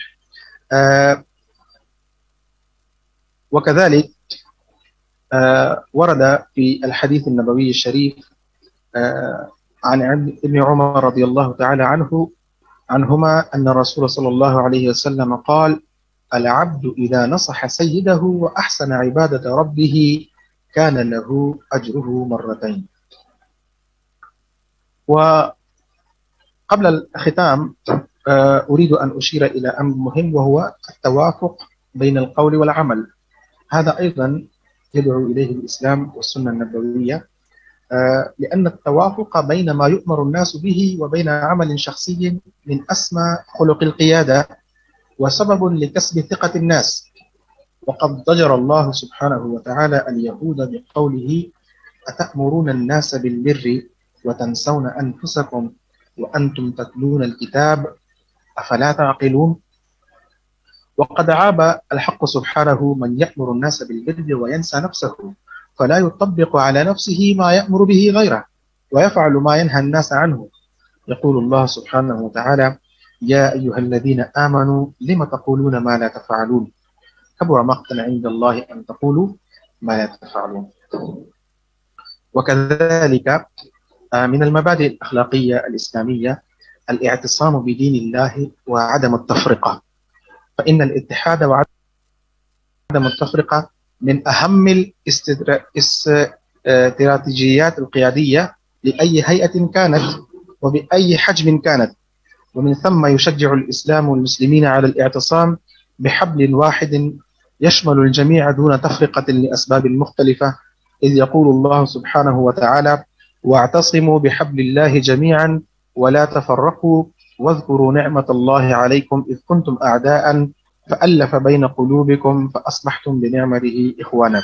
وكذلك ورد في الحديث النبوي الشريف عن ابن عمر رضي الله تعالى عنهما أن الرسول صلى الله عليه وسلم قال: العبد إذا نصح سيده وأحسن عبادة ربه كان له أجره مرتين. وقبل الختام أريد أن أشير إلى أمر مهم، وهو التوافق بين القول والعمل. هذا أيضا يدعو إليه الإسلام والسنة النبوية، لأن التوافق بين ما يؤمر الناس به وبين عمل شخصي من أسمى خلق القيادة وسبب لكسب ثقة الناس. وقد ضجر الله سبحانه وتعالى اليهود بقوله: أتأمرون الناس بالبر وتنسون أنفسكم وأنتم تتلون الكتاب أفلا تعقلون. وقد عاب الحق سبحانه من يأمر الناس بالبر وينسى نفسه، فلا يطبق على نفسه ما يأمر به غيره ويفعل ما ينهى الناس عنه. يقول الله سبحانه وتعالى: يا أيها الذين آمنوا لم تقولون ما لا تفعلون كبر مقتا عند الله أن تقولوا ما لا تفعلون. وكذلك من المبادئ الأخلاقية الإسلامية الاعتصام بدين الله وعدم التفرقة، فإن الاتحاد وعدم التفرقة من أهم الاستراتيجيات القيادية لأي هيئة كانت وبأي حجم كانت. ومن ثم يشجع الإسلام والمسلمين على الاعتصام بحبل واحد يشمل الجميع دون تفرقة لأسباب مختلفة، إذ يقول الله سبحانه وتعالى: واعتصموا بحبل الله جميعا ولا تفرقوا واذكروا نعمة الله عليكم إذ كنتم أعداء فألف بين قلوبكم فأصبحتم بنعمته إخوانا.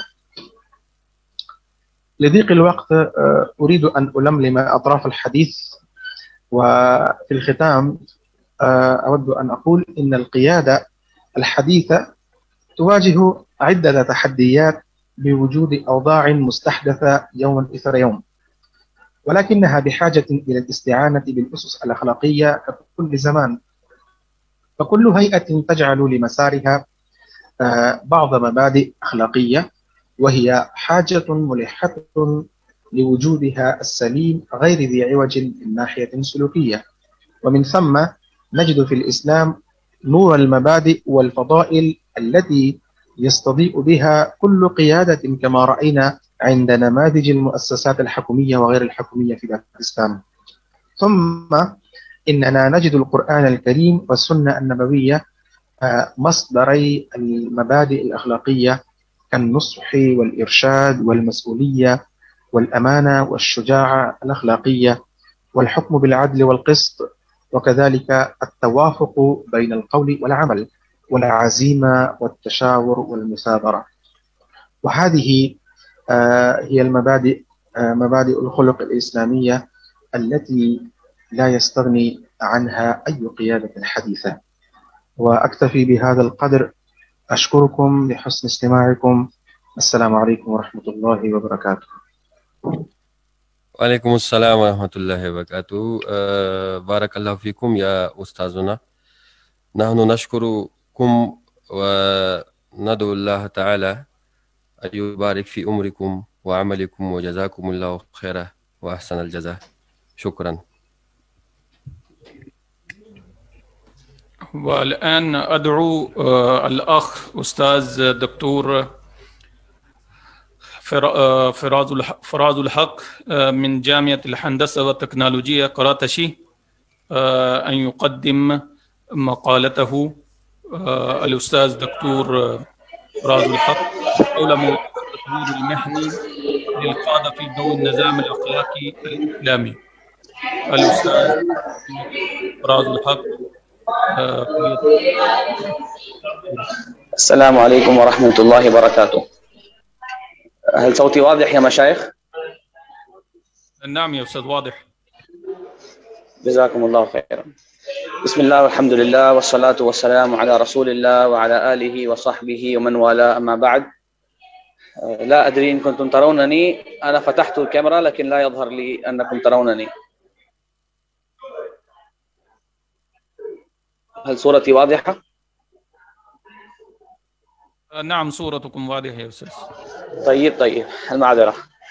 لضيق الوقت أريد أن ألملم أطراف الحديث، وفي الختام أود أن أقول إن القيادة الحديثة تواجه عدة تحديات بوجود أوضاع مستحدثة يوما إثر يوم، ولكنها بحاجة إلى الاستعانة بالأسس الأخلاقية ككل زمان، فكل هيئة تجعل لمسارها بعض مبادئ أخلاقية، وهي حاجة ملحة لوجودها السليم غير ذي عوج من ناحية سلوكية. ومن ثم نجد في الإسلام نور المبادئ والفضائل التي يستضيء بها كل قيادة، كما رأينا عند نماذج المؤسسات الحكومية وغير الحكومية في باكستان. ثم إننا نجد القرآن الكريم والسنة النبوية مصدري المبادئ الأخلاقية كالنصح والإرشاد والمسؤولية والأمانة والشجاعة الأخلاقية والحكم بالعدل والقسط، وكذلك التوافق بين القول والعمل والعزيمة والتشاور والمثابرة. وهذه هي المبادئ، مبادئ الخلق الإسلامية التي لا يستغني عنها أي قيادة حديثة. وأكتفي بهذا القدر، أشكركم لحسن استماعكم. السلام عليكم ورحمة الله وبركاته. وعليكم السلام ورحمة الله وبركاته. بارك الله فيكم يا أستاذنا. نحن نشكركم وندعو الله تعالى أن يبارك في أمركم وعملكم وجزاكم الله خيرا وأحسن الجزاء. شكرا. والآن أدعو الأخ أستاذ الدكتور فراز الحق من جامعة الهندسة والتكنولوجيا كراتشي أن يقدم مقالته. الأستاذ دكتور فراز الحق حول موضوع التطوير المهني للقادة في ضوء النظام الأخلاقي الإسلامي. الأستاذ فراز الحق. السلام عليكم ورحمة الله وبركاته. هل صوتي واضح يا مشايخ؟ نعم يا أستاذ واضح. جزاكم الله خيرا. بسم الله والحمد لله والصلاة والسلام على رسول الله وعلى آله وصحبه ومن والاه، أما بعد. لا أدري إن كنتم ترونني، أنا فتحت الكاميرا لكن لا يظهر لي أنكم ترونني. هل صورتي واضحة؟ نعم صورتكم واضحة يا أستاذ. طيب المعذرة.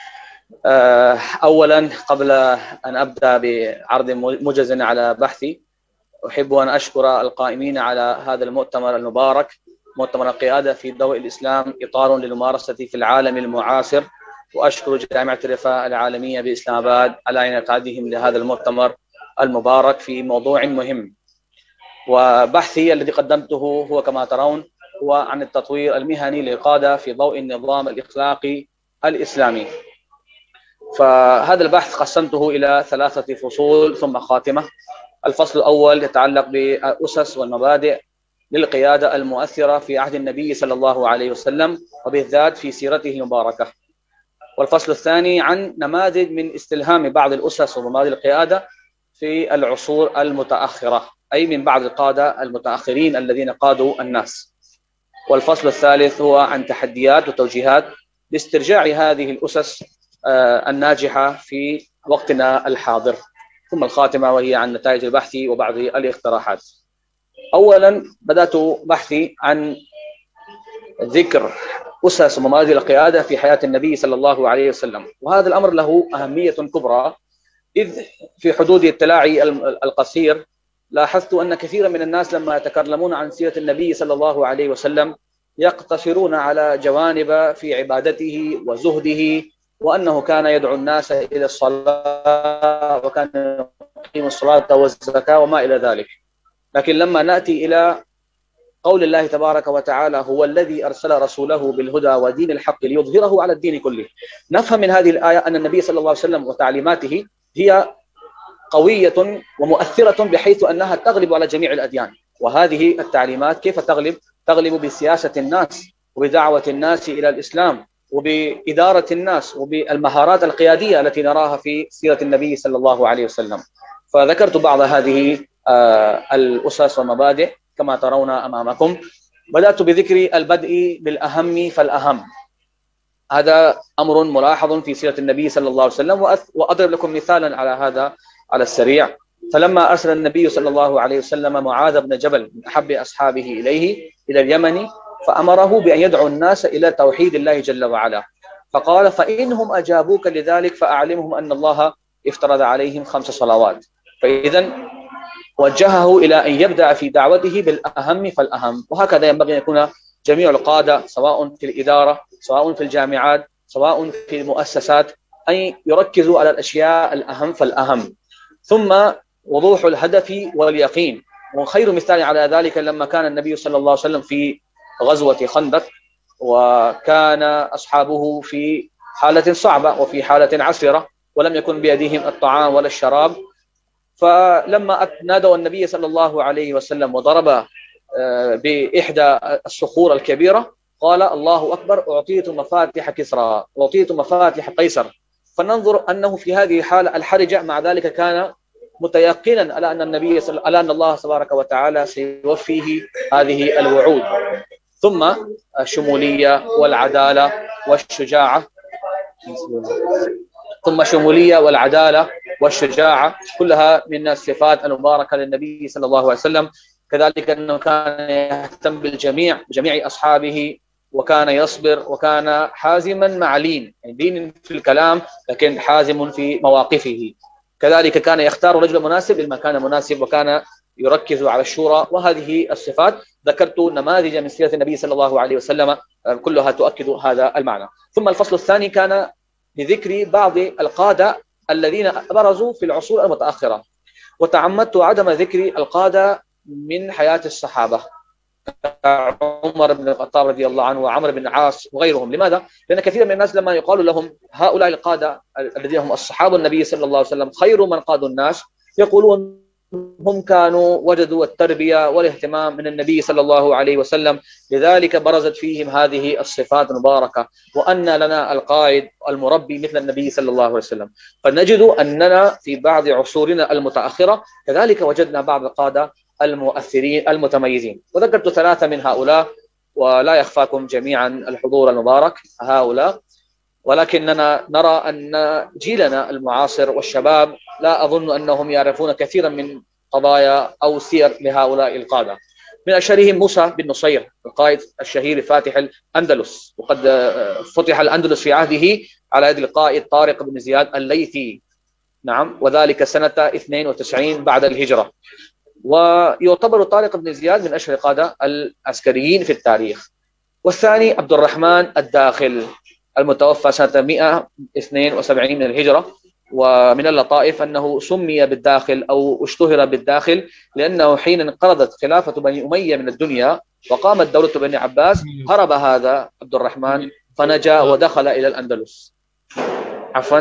أولا قبل أن أبدأ بعرض موجز على بحثي، أحب أن أشكر القائمين على هذا المؤتمر المبارك، مؤتمر القيادة في ضوء الإسلام، إطار للممارسة في العالم المعاصر. وأشكر جامعة رفاه العالمية بإسلام آباد على انعقادهم لهذا المؤتمر المبارك في موضوع مهم. وبحثي الذي قدمته هو كما ترون هو عن التطوير المهني للقادة في ضوء النظام الإخلاقي الإسلامي. فهذا البحث قسمته إلى 3 فصول ثم خاتمة. الفصل الأول يتعلق بالأسس والمبادئ للقيادة المؤثرة في عهد النبي صلى الله عليه وسلم، وبالذات في سيرته المباركة. والفصل الثاني عن نماذج من استلهام بعض الأسس ومبادئ القيادة في العصور المتأخرة، أي من بعض القادة المتأخرين الذين قادوا الناس. والفصل الثالث هو عن تحديات وتوجيهات لاسترجاع هذه الأسس الناجحة في وقتنا الحاضر. ثم الخاتمة وهي عن نتائج البحث وبعض الاقتراحات. أولا بدأت بحثي عن ذكر أسس ومبادئ القيادة في حياة النبي صلى الله عليه وسلم، وهذا الأمر له أهمية كبرى، إذ في حدود اطلاعي القصير لاحظت أن كثيرا من الناس لما يتكلمون عن سيرة النبي صلى الله عليه وسلم يقتصرون على جوانب في عبادته وزهده، وأنه كان يدعو الناس إلى الصلاة وكان يقيم الصلاة والزكاة وما إلى ذلك. لكن لما نأتي إلى قول الله تبارك وتعالى هو الذي أرسل رسوله بالهدى ودين الحق ليظهره على الدين كله. نفهم من هذه الآية أن النبي صلى الله عليه وسلم وتعليماته هي قوية ومؤثرة بحيث أنها تغلب على جميع الأديان. وهذه التعليمات كيف تغلب؟ تغلب بسياسة الناس وبدعوة الناس إلى الإسلام وبإدارة الناس وبالمهارات القيادية التي نراها في سيرة النبي صلى الله عليه وسلم. فذكرت بعض هذه الأسس والمبادئ كما ترون أمامكم. بدأت بذكر البدء بالأهم فالأهم. هذا أمر ملاحظ في سيرة النبي صلى الله عليه وسلم، وأضرب لكم مثالا على هذا على السريع. فلما أرسل النبي صلى الله عليه وسلم معاذ بن جبل من أحب أصحابه إليه إلى اليمن، فأمره بأن يدعو الناس إلى توحيد الله جل وعلا، فقال فإنهم أجابوك لذلك فأعلمهم أن الله افترض عليهم 5 صلوات. فإذا وجهه إلى أن يبدأ في دعوته بالأهم فالأهم. وهكذا ينبغي أن يكون جميع القادة سواء في الإدارة سواء في الجامعات سواء في المؤسسات، أن يركزوا على الأشياء الأهم فالأهم، ثم وضوح الهدف واليقين. وخير مثال على ذلك لما كان النبي صلى الله عليه وسلم في غزوة خندق، وكان أصحابه في حالة صعبة وفي حالة عسرة ولم يكن بيدهم الطعام ولا الشراب، فلما نادوا النبي صلى الله عليه وسلم وضرب بإحدى الصخور الكبيرة قال الله أكبر أعطيت مفاتيح كسرى أعطيت مفاتيح قيصر. فننظر أنه في هذه الحالة الحرجة مع ذلك كان متيقنا على أن الله تبارك وتعالى سيوفيه هذه الوعود. ثم الشمولية والعدالة والشجاعة كلها من الصفات المباركة للنبي صلى الله عليه وسلم. كذلك أنه كان يهتم بالجميع بجميع أصحابه، وكان يصبر وكان حازما مع لين، يعني لين في الكلام لكن حازم في مواقفه. كذلك كان يختار رجل مناسب للمكان المناسب، وكان يركز على الشورى. وهذه الصفات ذكرت نماذج من سيرة النبي صلى الله عليه وسلم كلها تؤكد هذا المعنى. ثم الفصل الثاني كان بذكر بعض القادة الذين برزوا في العصور المتأخرة، وتعمدت عدم ذكر القادة من حياة الصحابة عمر بن الخطاب رضي الله عنه وعمر بن العاص وغيرهم. لماذا؟ لأن كثير من الناس لما يقال لهم هؤلاء القادة الذين هم الصحابة النبي صلى الله عليه وسلم خير من قادوا الناس، يقولون هم كانوا وجدوا التربية والاهتمام من النبي صلى الله عليه وسلم، لذلك برزت فيهم هذه الصفات المباركة، وأن لنا القائد المربي مثل النبي صلى الله عليه وسلم. فنجد أننا في بعض عصورنا المتأخرة كذلك وجدنا بعض القادة المؤثرين المتميزين، وذكرت 3 من هؤلاء، ولا يخفاكم جميعا الحضور المبارك هؤلاء. ولكننا نرى أن جيلنا المعاصر والشباب لا أظن أنهم يعرفون كثيرا من قضايا أو سير لهؤلاء القادة. من أشهرهم موسى بن نصير القائد الشهير فاتح الأندلس، وقد فتح الأندلس في عهده على يد القائد طارق بن زياد الليثي، نعم، وذلك سنة 92 بعد الهجرة. ويعتبر طارق بن زياد من أشهر القادة العسكريين في التاريخ. والثاني عبد الرحمن الداخل المتوفى سنة 172 من الهجرة. ومن اللطائف أنه سمي بالداخل أو اشتهر بالداخل لأنه حين انقرضت خلافة بني أمية من الدنيا وقامت دولة بني عباس هرب هذا عبد الرحمن فنجا ودخل إلى الأندلس. عفوا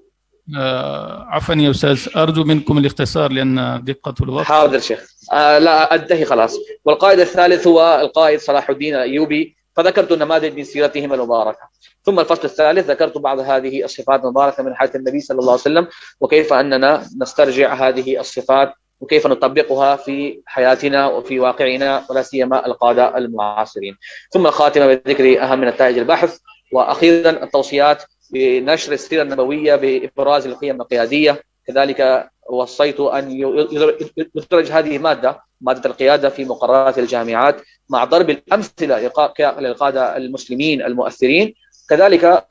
عفوا يا أستاذ، أرجو منكم الاختصار لأن دقة الوقت. حاضر شيخ، لا أنتهي خلاص. والقائد الثالث هو القائد صلاح الدين الأيوبي، فذكرت نماذج من سيرتهم المباركة. ثم الفصل الثالث ذكرت بعض هذه الصفات المباركة من حياة النبي صلى الله عليه وسلم، وكيف أننا نسترجع هذه الصفات وكيف نطبقها في حياتنا وفي واقعنا، ولا سيما القادة المعاصرين. ثم الخاتمة بذكر أهم نتائج البحث، وأخيرا التوصيات بنشر السيرة النبوية بإبراز القيم القيادية. كذلك وصيت أن يدرج هذه مادة القيادة في مقررات الجامعات مع ضرب الأمثلة للقادة المسلمين المؤثرين. كذلك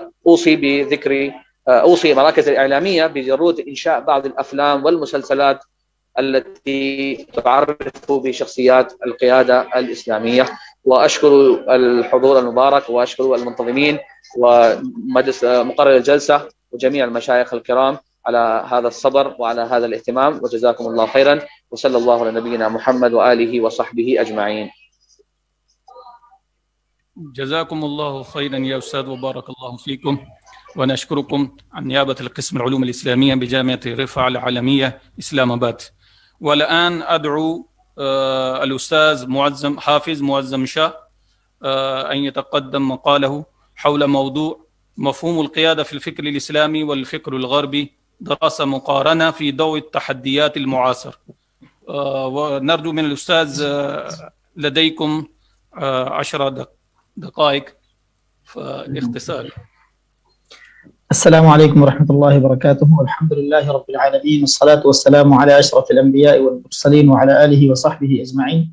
أوصي مراكز الإعلامية بضرورة إنشاء بعض الأفلام والمسلسلات التي تعرف بشخصيات القيادة الإسلامية. وأشكر الحضور المبارك وأشكر المنتظمين ومجلس مقرر الجلسة وجميع المشايخ الكرام على هذا الصبر وعلى هذا الاهتمام، وجزاكم الله خيرا، وصلى الله على نبينا محمد وآله وصحبه أجمعين. جزاكم الله خيرا يا أستاذ وبارك الله فيكم، ونشكركم عن نيابة القسم العلوم الإسلامية بجامعة رفح العالمية إسلام آباد. والآن أدعو الأستاذ حافظ معزم شاه أن يتقدم مقاله حول موضوع مفهوم القيادة في الفكر الإسلامي والفكر الغربي، دراسة مقارنة في ضوء التحديات المعاصرة. ونرجو من الأستاذ لديكم 10 دقائق فاختصار. السلام عليكم ورحمة الله وبركاته، والحمد لله رب العالمين، والصلاة والسلام على أشرف الأنبياء والمرسلين وعلى آله وصحبه أجمعين.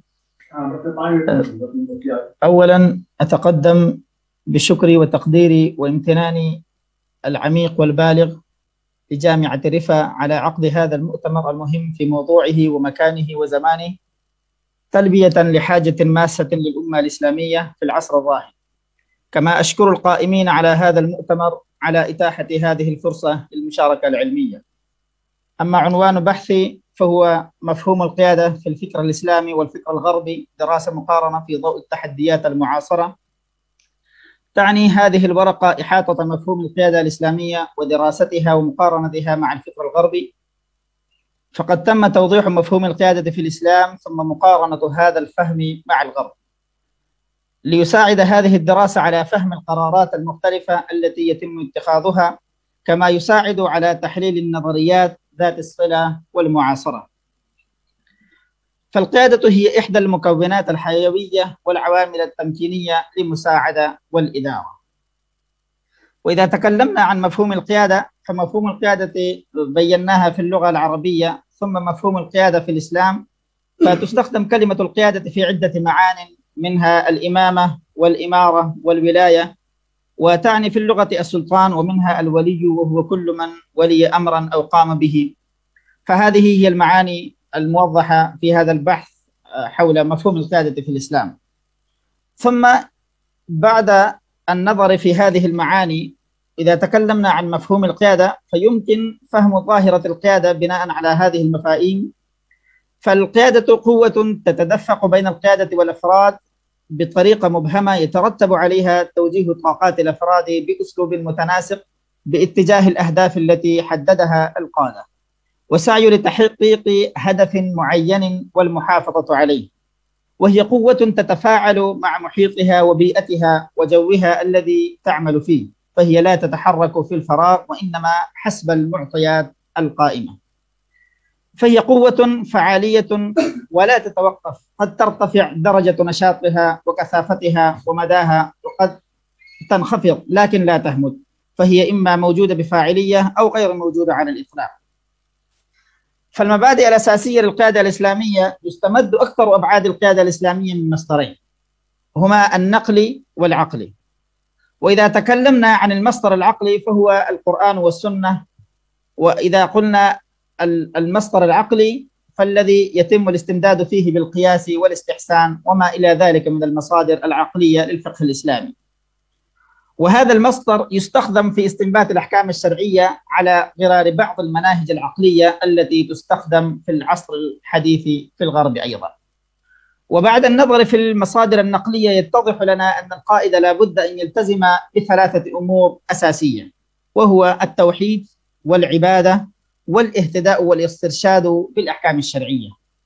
أولا أتقدم بشكري وتقديري وامتناني العميق والبالغ لجامعة رفح على عقد هذا المؤتمر المهم في موضوعه ومكانه وزمانه، تلبية لحاجة ماسة للأمة الإسلامية في العصر الراهن. كما أشكر القائمين على هذا المؤتمر على إتاحة هذه الفرصة للمشاركة العلمية. أما عنوان بحثي فهو مفهوم القيادة في الفكر الإسلامي والفكر الغربي، دراسة مقارنة في ضوء التحديات المعاصرة. تعني هذه الورقة إحاطة مفهوم القيادة الإسلامية ودراستها ومقارنتها مع الفكر الغربي، فقد تم توضيح مفهوم القيادة في الإسلام ثم مقارنة هذا الفهم مع الغرب، ليساعد هذه الدراسة على فهم القرارات المختلفة التي يتم اتخاذها، كما يساعد على تحليل النظريات ذات الصلة والمعاصرة. فالقيادة هي إحدى المكونات الحيوية والعوامل التمكينية للمساعدة والإدارة. وإذا تكلمنا عن مفهوم القيادة، فمفهوم القيادة بيناها في اللغة العربية، ثم مفهوم القيادة في الإسلام، فتستخدم كلمة القيادة في عدة معان، منها الإمامة والإمارة والولاية، وتعني في اللغة السلطان، ومنها الولي وهو كل من ولي أمرا أو قام به. فهذه هي المعاني الموضحة في هذا البحث حول مفهوم القيادة في الإسلام. ثم بعد النظر في هذه المعاني، إذا تكلمنا عن مفهوم القيادة فيمكن فهم ظاهرة القيادة بناء على هذه المفاهيم. فالقيادة قوة تتدفق بين القيادة والأفراد بطريقة مبهمة يترتب عليها توجيه طاقات الأفراد بأسلوب متناسق باتجاه الأهداف التي حددها القادة، وسعي لتحقيق هدف معين والمحافظة عليه. وهي قوة تتفاعل مع محيطها وبيئتها وجوها الذي تعمل فيه، فهي لا تتحرك في الفراغ وإنما حسب المعطيات القائمة. فهي قوة فعالية ولا تتوقف، قد ترتفع درجة نشاطها وكثافتها ومداها، وقد تنخفض لكن لا تهمد، فهي إما موجودة بفاعلية أو غير موجودة على الإطلاق. فالمبادئ الأساسية للقيادة الإسلامية يستمد أكثر أبعاد القيادة الإسلامية من مصدرين، هما النقلي والعقلي. وإذا تكلمنا عن المصدر العقلي فهو القرآن والسنة. وإذا قلنا المصدر العقلي فالذي يتم الاستمداد فيه بالقياس والاستحسان وما إلى ذلك من المصادر العقلية للفقه الإسلامي. وهذا المصدر يستخدم في استنبات الأحكام الشرعية على غرار بعض المناهج العقلية التي تستخدم في العصر الحديث في الغرب أيضا. وبعد النظر في المصادر النقلية يتضح لنا أن القائد لا بد أن يلتزم بثلاثة أمور أساسية، وهو التوحيد والعبادة والاهتداء والاسترشاد بالأحكام الشرعية.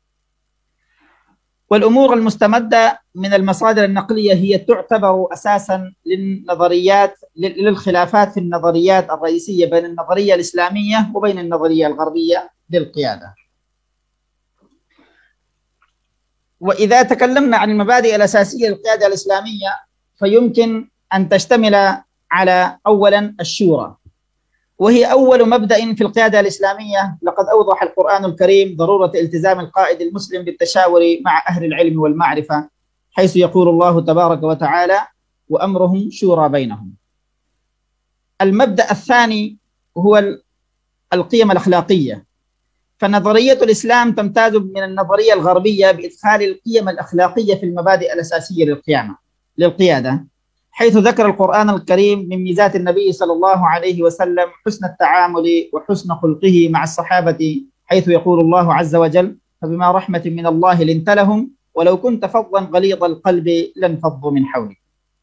والأمور المستمدة من المصادر النقلية هي تعتبر أساساً للخلافات في النظريات الرئيسية بين النظرية الإسلامية وبين النظرية الغربية للقيادة. وإذا تكلمنا عن المبادئ الأساسية للقيادة الإسلامية فيمكن أن تشتمل على أولاً الشورى، وهي أول مبدأ في القيادة الإسلامية. لقد أوضح القرآن الكريم ضرورة التزام القائد المسلم بالتشاور مع أهل العلم والمعرفة، حيث يقول الله تبارك وتعالى: وأمرهم شورى بينهم. المبدأ الثاني هو القيم الأخلاقية، فنظرية الإسلام تمتاز من النظرية الغربية بإدخال القيم الأخلاقية في المبادئ الأساسية للقيادة، حيث ذكر القرآن الكريم من ميزات النبي صلى الله عليه وسلم حسن التعامل وحسن خلقه مع الصحابة، حيث يقول الله عز وجل: فبما رحمة من الله لنت لهم ولو كنت فظا غليظ القلب لانفضوا من حولك.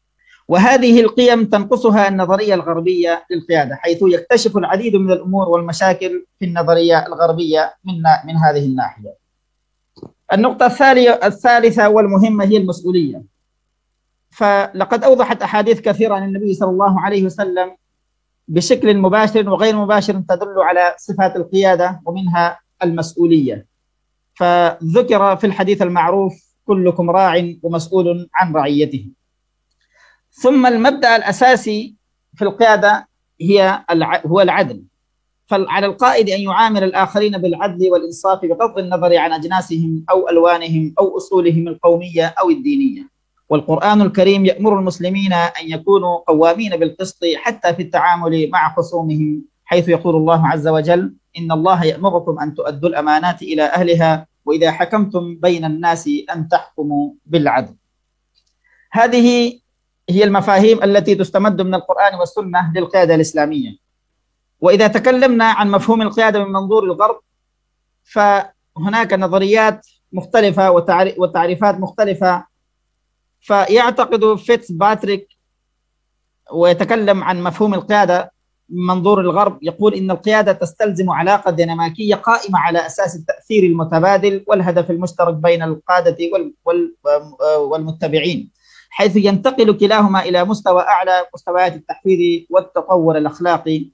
وهذه القيم تنقصها النظرية الغربية للقيادة، حيث يكتشف العديد من الأمور والمشاكل في النظرية الغربية من هذه الناحية. النقطة الثالثة والمهمة هي المسؤولية. فلقد أوضحت أحاديث كثيرة عن النبي صلى الله عليه وسلم بشكل مباشر وغير مباشر تدل على صفات القيادة ومنها المسؤولية. فذكر في الحديث المعروف: كلكم راع ومسؤول عن رعيته. ثم المبدأ الأساسي في القيادة هو العدل. فعلى القائد أن يعامل الآخرين بالعدل والإنصاف بغض النظر عن أجناسهم أو ألوانهم أو أصولهم القومية أو الدينية. والقرآن الكريم يأمر المسلمين أن يكونوا قوامين بالقسط حتى في التعامل مع خصومهم، حيث يقول الله عز وجل: إن الله يأمركم أن تؤدوا الأمانات إلى أهلها وإذا حكمتم بين الناس أن تحكموا بالعدل. هذه هي المفاهيم التي تستمد من القرآن والسنة للقيادة الإسلامية. وإذا تكلمنا عن مفهوم القيادة من منظور الغرب، فهناك نظريات مختلفة وتعريفات مختلفة. فيعتقد فيتس باتريك ويتكلم عن مفهوم القيادة من منظور الغرب، يقول إن القيادة تستلزم علاقة ديناميكية قائمة على أساس التأثير المتبادل والهدف المشترك بين القادة والمتبعين، حيث ينتقل كلاهما إلى مستوى أعلى مستويات التحفيز والتطور الأخلاقي،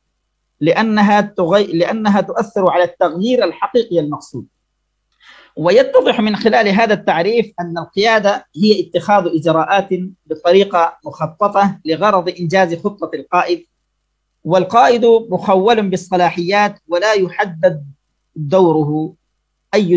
لأنها تؤثر على التغيير الحقيقي المقصود. ويتضح من خلال هذا التعريف أن القيادة هي اتخاذ إجراءات بطريقة مخططة لغرض إنجاز خطة القائد، والقائد مخول بالصلاحيات ولا يحدد دوره أي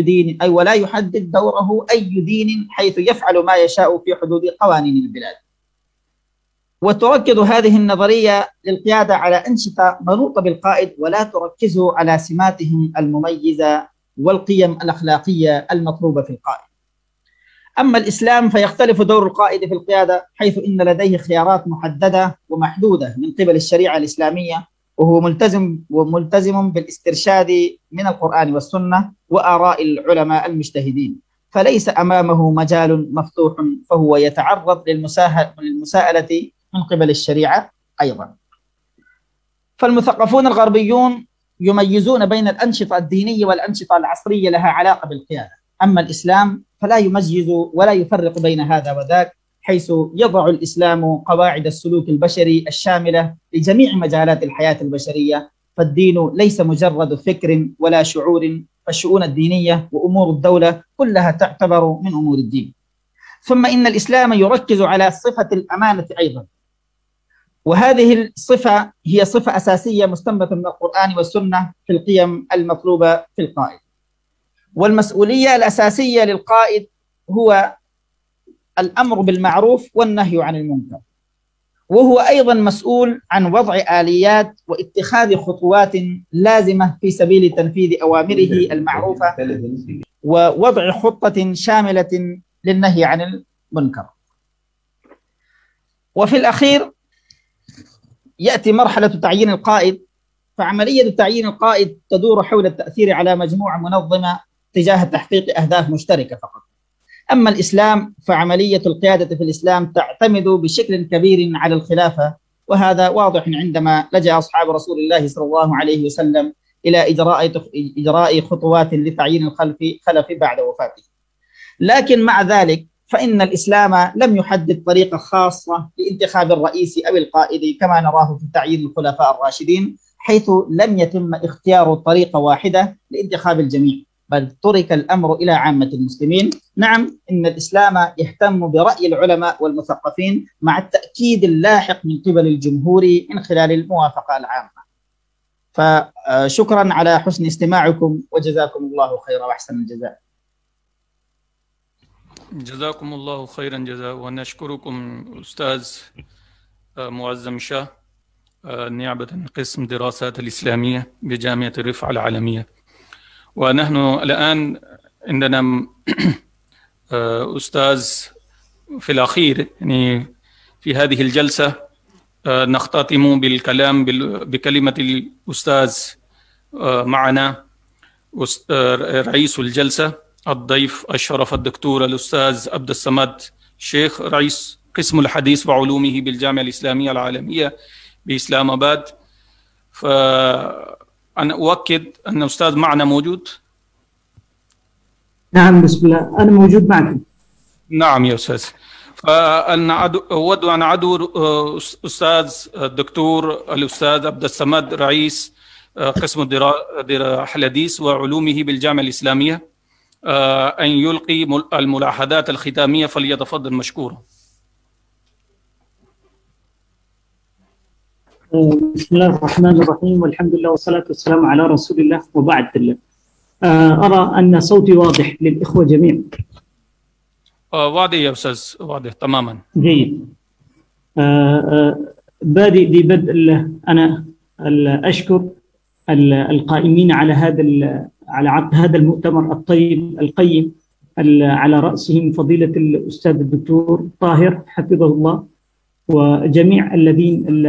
دين حيث يفعل ما يشاء في حدود قوانين البلاد. وتركز هذه النظرية للقيادة على أنشطة منوطة بالقائد ولا تركز على سماتهم المميزة والقيم الأخلاقية المطلوبة في القائد. أما الإسلام فيختلف دور القائد في القيادة، حيث إن لديه خيارات محددة ومحدودة من قبل الشريعة الإسلامية، وهو ملتزم بالاسترشاد من القرآن والسنة وآراء العلماء المجتهدين، فليس أمامه مجال مفتوح، فهو يتعرض للمساءلة من قبل الشريعة أيضا. فالمثقفون الغربيون يميزون بين الأنشطة الدينية والأنشطة العصرية لها علاقة بالقيادة، أما الإسلام فلا يميز ولا يفرق بين هذا وذاك، حيث يضع الإسلام قواعد السلوك البشري الشاملة لجميع مجالات الحياة البشرية. فالدين ليس مجرد فكر ولا شعور، فالشؤون الدينية وأمور الدولة كلها تعتبر من أمور الدين. ثم إن الإسلام يركز على صفة الأمانة أيضا، وهذه الصفة هي صفة أساسية مستنبطة من القرآن والسنة في القيم المطلوبة في القائد. والمسؤولية الأساسية للقائد هو الأمر بالمعروف والنهي عن المنكر، وهو أيضا مسؤول عن وضع آليات واتخاذ خطوات لازمة في سبيل تنفيذ أوامره المعروفة ووضع خطة شاملة للنهي عن المنكر. وفي الأخير يأتي مرحلة تعيين القائد. فعملية تعيين القائد تدور حول التأثير على مجموعة منظمة تجاه تحقيق أهداف مشتركة فقط. أما الإسلام فعملية القيادة في الإسلام تعتمد بشكل كبير على الخلافة، وهذا واضح عندما لجأ أصحاب رسول الله صلى الله عليه وسلم إلى إجراء خطوات لتعيين الخلف بعد وفاته. لكن مع ذلك فإن الإسلام لم يحدد طريقة خاصة لانتخاب الرئيس أو القائد كما نراه في تعيين الخلفاء الراشدين، حيث لم يتم اختيار طريقة واحدة لانتخاب الجميع، بل ترك الأمر إلى عامة المسلمين. نعم، إن الإسلام يهتم برأي العلماء والمثقفين مع التأكيد اللاحق من قبل الجمهور من خلال الموافقة العامة. فشكرا على حسن استماعكم، وجزاكم الله خيرا وأحسن الجزاء. جزاكم الله خيرا جزاء، ونشكركم أستاذ معظم شاه نيابة قسم دراسات الإسلامية بجامعة رفح العالمية. ونحن الآن عندنا أستاذ في الأخير، يعني في هذه الجلسة نختتم بالكلام بكلمة الأستاذ معنا رئيس الجلسة الضيف الشرف الدكتور الأستاذ عبد الصمد شيخ رئيس قسم الحديث وعلومه بالجامعة الإسلامية العالمية بإسلام آباد. فأنا أؤكد أن الأستاذ معنا موجود. نعم بسم الله، أنا موجود معكم. نعم يا أستاذ. أود أن أدعو أستاذ الدكتور الأستاذ عبد الصمد رئيس قسم الحديث وعلومه بالجامعة الإسلامية أن يلقي الملاحظات الختامية، فليتفضل مشكورا. بسم الله الرحمن الرحيم، والحمد لله والصلاة والسلام على رسول الله، وبعد الله. أرى أن صوتي واضح للإخوة جميعا. واضح يا أستاذ، واضح تماما. جيد. بادئ ببدء أنا أشكر القائمين على على عقد هذا المؤتمر الطيب القيم، على رأسهم فضيلة الأستاذ الدكتور طاهر حفظه الله، وجميع الذين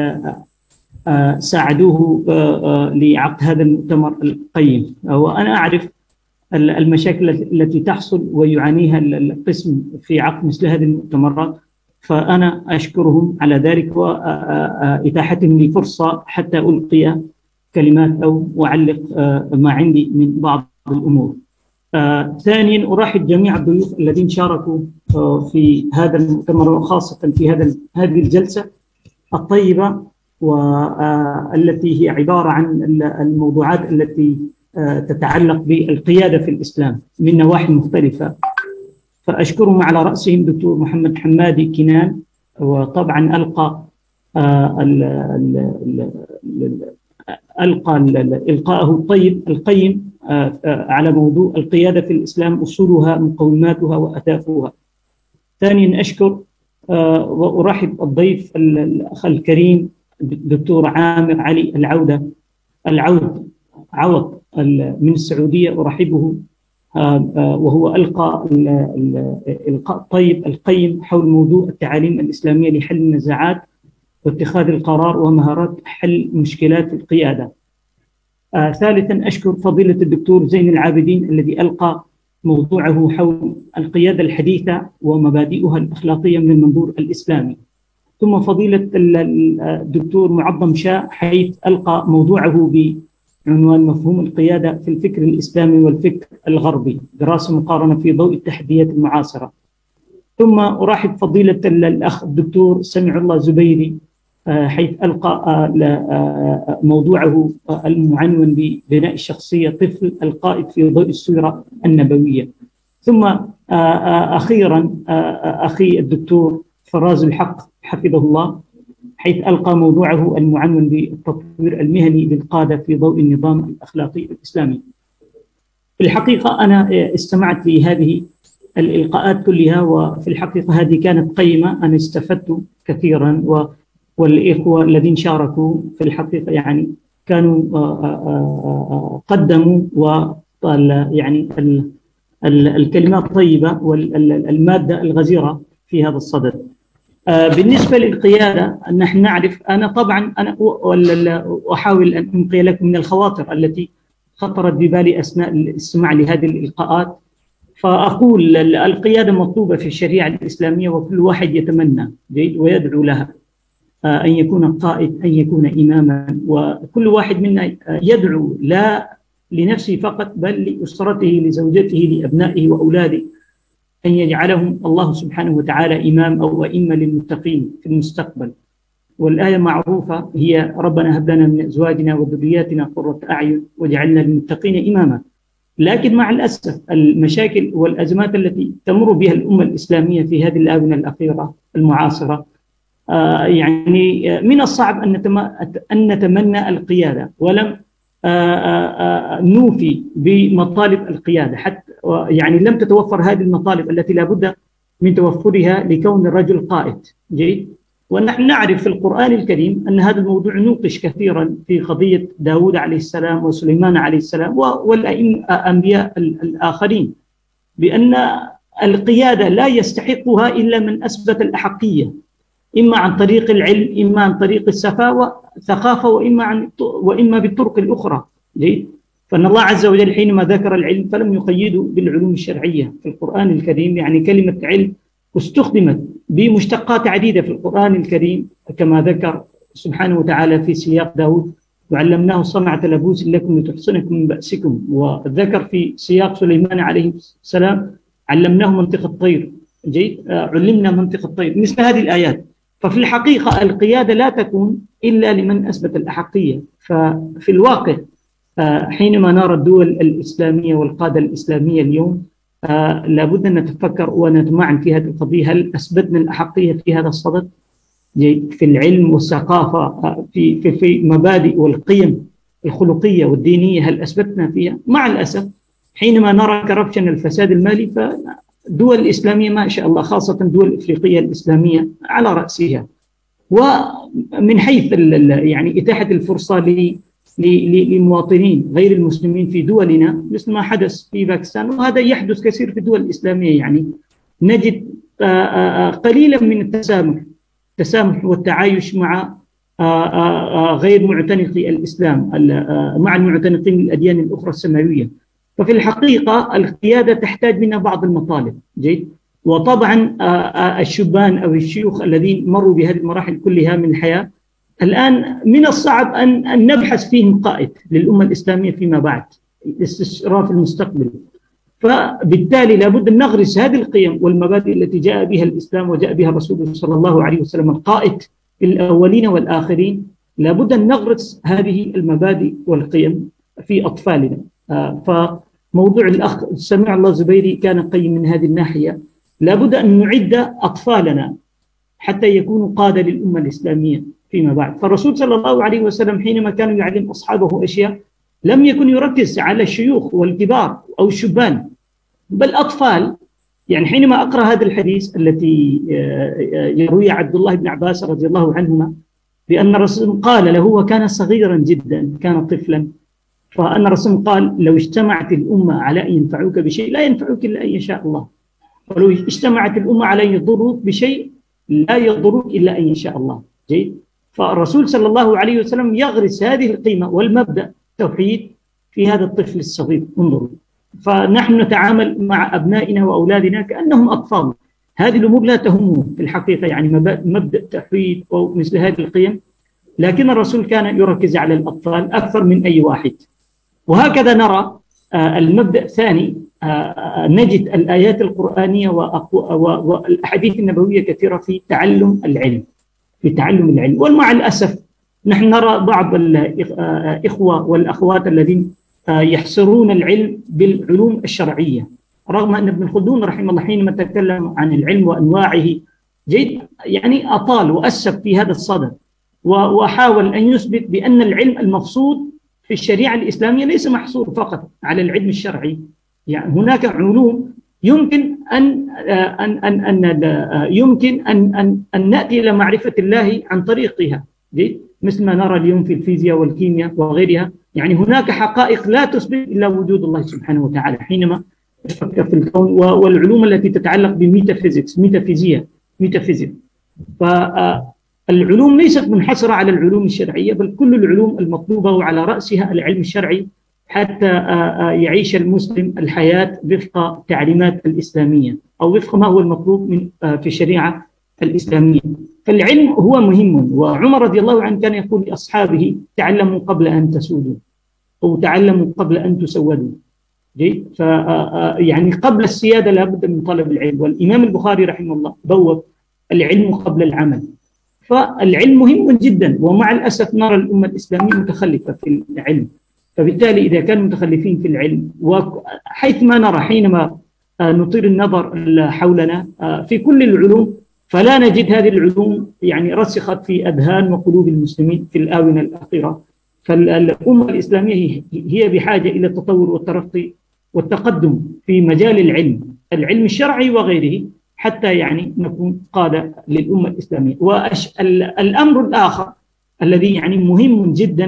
ساعدوه لعقد هذا المؤتمر القيم. وأنا أعرف المشاكل التي تحصل ويعانيها القسم في عقد مثل هذه المؤتمرات، فأنا أشكرهم على ذلك وإتاحتهم لي فرصة حتى ألقي كلمات أو أعلق ما عندي من بعض الأمور. ثانيا أرحب جميع الضيوف الذين شاركوا في هذا المؤتمر، وخاصة في هذه الجلسة الطيبة، والتي هي عبارة عن الموضوعات التي تتعلق بالقيادة في الإسلام من نواحي مختلفة. فأشكرهم على رأسهم دكتور محمد حمادي كنان، وطبعا ألقى إلقاءه الطيب القيم على موضوع القيادة في الإسلام، أصولها مقوماتها وأهدافها. ثانيا أشكر وأرحب الضيف الأخ الكريم الدكتور عامر علي عوض من السعودية، أرحبه، وهو ألقى الإلقاء الطيب القيم حول موضوع التعاليم الإسلامية لحل النزاعات واتخاذ القرار ومهارات حل مشكلات القيادة. ثالثا أشكر فضيلة الدكتور زين العابدين الذي ألقى موضوعه حول القيادة الحديثة ومبادئها الأخلاقية من المنظور الإسلامي. ثم فضيلة الدكتور معظم شاء حيث ألقى موضوعه بعنوان مفهوم القيادة في الفكر الإسلامي والفكر الغربي، دراسة مقارنة في ضوء التحديات المعاصرة. ثم أرحب فضيلة الأخ الدكتور سمع الله زبيري حيث ألقى موضوعه المعنون ببناء الشخصية طفل القائد في ضوء السيرة النبوية. ثم أخيرا أخي الدكتور فراز الحق حفظه الله حيث ألقى موضوعه المعنون بالتطوير المهني للقادة في ضوء النظام الأخلاقي الإسلامي. في الحقيقة أنا استمعت لهذه الإلقاءات كلها، وفي الحقيقة هذه كانت قيمة، أنا استفدت كثيرا، والإخوة الذين شاركوا في الحقيقة يعني كانوا قدموا يعني الكلمات طيبة والمادة الغزيرة في هذا الصدد. بالنسبة للقيادة نحن نعرف، أنا طبعا أحاول أن أنقي لكم من الخواطر التي خطرت ببالي أثناء الاستماع لهذه الإلقاءات. فأقول القيادة مطلوبة في الشريعة الإسلامية، وكل واحد يتمنى ويدعو لها أن يكون قائد، أن يكون إماما، وكل واحد منا يدعو لا لنفسه فقط بل لأسرته، لزوجته، لأبنائه وأولاده، أن يجعلهم الله سبحانه وتعالى إمام أو أئمة للمتقين في المستقبل. والآية معروفة هي ربنا هب لنا من أزواجنا وذرياتنا قرة أعين واجعلنا للمتقين إماما. لكن مع الأسف المشاكل والأزمات التي تمر بها الأمة الإسلامية في هذه الآونة الأخيرة المعاصرة، يعني من الصعب أن نتمنى القيادة ولم نوفي بمطالب القيادة، حتى يعني لم تتوفر هذه المطالب التي لا بد من توفرها لكون الرجل قائد. جيد. ونحن نعرف في القرآن الكريم أن هذا الموضوع نوقش كثيرا في قضية داود عليه السلام وسليمان عليه السلام والأنبياء الآخرين، بأن القيادة لا يستحقها إلا من أثبت الأحقية، إما عن طريق العلم، إما عن طريق الثقافة، وإما بالطرق الأخرى. جيد. فإن الله عز وجل حينما ذكر العلم فلم يقيده بالعلوم الشرعية في القرآن الكريم، يعني كلمة علم استخدمت بمشتقات عديدة في القرآن الكريم، كما ذكر سبحانه وتعالى في سياق داود: وعلمناه صنعة لبوس لكم لتحصنكم من بأسكم. وذكر في سياق سليمان عليه السلام: علمناه منطق الطير. جيد، علمنا منطق الطير، مثل هذه الآيات. ففي الحقيقة القيادة لا تكون إلا لمن أثبت الأحقية. ففي الواقع حينما نرى الدول الإسلامية والقادة الإسلامية اليوم لابد أن نتفكر ونتمعن في هذه القضية: هل أثبتنا الأحقية في هذا الصدد؟ في العلم والثقافة، في مبادئ والقيم الخلقية والدينية، هل أثبتنا فيها؟ مع الأسف حينما نرى كربشن الفساد المالي، فالدول الإسلامية ما شاء الله، خاصة الدول الإفريقية الإسلامية على رأسها، ومن حيث يعني إتاحة الفرصة للمواطنين غير المسلمين في دولنا، مثل ما حدث في باكستان، وهذا يحدث كثير في الدول الإسلامية. يعني نجد قليلا من التسامح والتعايش مع غير معتنقي الإسلام، مع المعتنقين الأديان الأخرى السماوية. ففي الحقيقة القيادة تحتاج منا بعض المطالب. جيد، وطبعا الشبان أو الشيوخ الذين مروا بهذه المراحل كلها من الحياة، الآن من الصعب أن نبحث فيهم قائد للأمة الإسلامية فيما بعد، استشراف المستقبل. فبالتالي لابد أن نغرس هذه القيم والمبادئ التي جاء بها الإسلام وجاء بها رسوله صلى الله عليه وسلم، القائد الأولين والآخرين. لابد أن نغرس هذه المبادئ والقيم في أطفالنا. فموضوع الأخ سمع الله زبيري كان قيم من هذه الناحية. لابد أن نعد أطفالنا حتى يكونوا قادة للأمة الإسلامية فيما بعد. فالرسول صلى الله عليه وسلم حينما كان يعلم أصحابه أشياء لم يكن يركز على الشيوخ والكبار أو الشبان، بل أطفال. يعني حينما أقرأ هذا الحديث التي يروي عبد الله بن عباس رضي الله عنهما بأن الرسول قال له، وكان صغيرا جدا، كان طفلا، فأن الرسول قال: لو اجتمعت الأمة على أن ينفعوك بشيء لا ينفعوك إلا أن يشاء الله، ولو اجتمعت الأمة على أن يضروك بشيء لا يضروك إلا أن يشاء الله. جيد، فالرسول صلى الله عليه وسلم يغرس هذه القيمة والمبدأ التوحيد في هذا الطفل الصغير. انظروا، فنحن نتعامل مع أبنائنا وأولادنا كأنهم أطفال. هذه الأمور لا تهمهم في الحقيقة، يعني مبدأ التوحيد ومثل هذه القيم، لكن الرسول كان يركز على الأطفال أكثر من أي واحد. وهكذا نرى المبدأ الثاني، نجد الآيات القرآنية والأحاديث النبوية كثيرة في تعلم العلم، ومع الأسف نحن نرى بعض الإخوة والأخوات الذين يحصرون العلم بالعلوم الشرعية، رغم أن ابن خلدون رحمه الله حينما تكلم عن العلم وأنواعه جيد يعني أطال وأسف في هذا الصدد، وحاول أن يثبت بأن العلم المقصود في الشريعة الإسلامية ليس محصور فقط على العلم الشرعي. يعني هناك علوم يمكن أن نأتي إلى معرفة الله عن طريقها، مثل ما نرى اليوم في الفيزياء والكيمياء وغيرها. يعني هناك حقائق لا تثبت إلا وجود الله سبحانه وتعالى حينما نفكر في الكون، والعلوم التي تتعلق بميتافيزيكس، ميتافيزيك. فالعلوم ليست منحصرة على العلوم الشرعية، بل كل العلوم المطلوبة وعلى رأسها العلم الشرعي، حتى يعيش المسلم الحياة وفق التعليمات الإسلامية أو وفق ما هو المطلوب من في الشريعة الإسلامية. فالعلم هو مهم، وعمر رضي الله عنه كان يقول لأصحابه: تعلموا قبل أن تسودوا، أو تعلموا قبل أن تسودوا. جيد، يعني قبل السيادة لابد من طلب العلم. والإمام البخاري رحمه الله بوب: العلم قبل العمل. فالعلم مهم جدا، ومع الأسف نرى الأمة الإسلامية متخلفة في العلم. فبالتالي إذا كانوا متخلفين في العلم، وحيث ما نرى حينما نطير النظر حولنا في كل العلوم، فلا نجد هذه العلوم يعني رسخت في أذهان وقلوب المسلمين في الآونة الأخيرة. فالأمة الإسلامية هي بحاجة إلى التطور والترقي والتقدم في مجال العلم الشرعي وغيره، حتى يعني نكون قادة للأمة الإسلامية. والأمر الآخر الذي يعني مهم جدا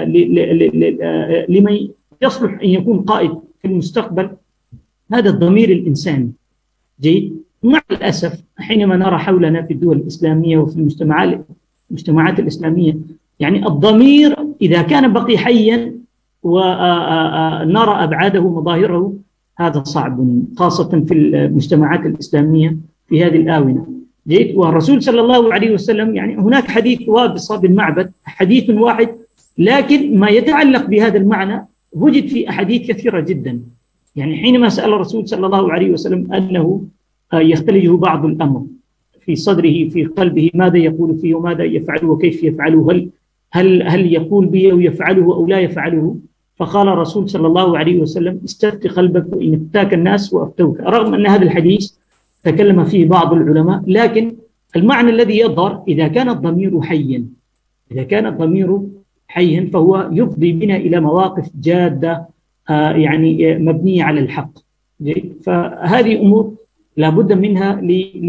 لمن يصلح أن يكون قائد في المستقبل، هذا الضمير الإنساني. جيد، مع الأسف حينما نرى حولنا في الدول الإسلامية وفي المجتمعات الإسلامية، يعني الضمير إذا كان بقي حيا ونرى أبعاده ومظاهره، هذا صعب، خاصة في المجتمعات الإسلامية في هذه الآونة. جيد. والرسول صلى الله عليه وسلم يعني هناك حديث وابصة بالمعبد، حديث واحد لكن ما يتعلق بهذا المعنى وجد في أحاديث كثيرة جدا. يعني حينما سأل الرسول صلى الله عليه وسلم أنه يختلجه بعض الأمر في صدره في قلبه، ماذا يقول فيه وماذا يفعله وكيف يفعله، هل يقول به أو يفعله أو لا يفعله؟ فقال الرسول صلى الله عليه وسلم استفت قلبك وإن افتاك الناس وأفتوك. رغم أن هذا الحديث تكلم فيه بعض العلماء، لكن المعنى الذي يظهر إذا كان الضمير حيا، إذا كان الضمير حيا فهو يفضي بنا إلى مواقف جادة يعني مبنية على الحق. فهذه أمور لابد منها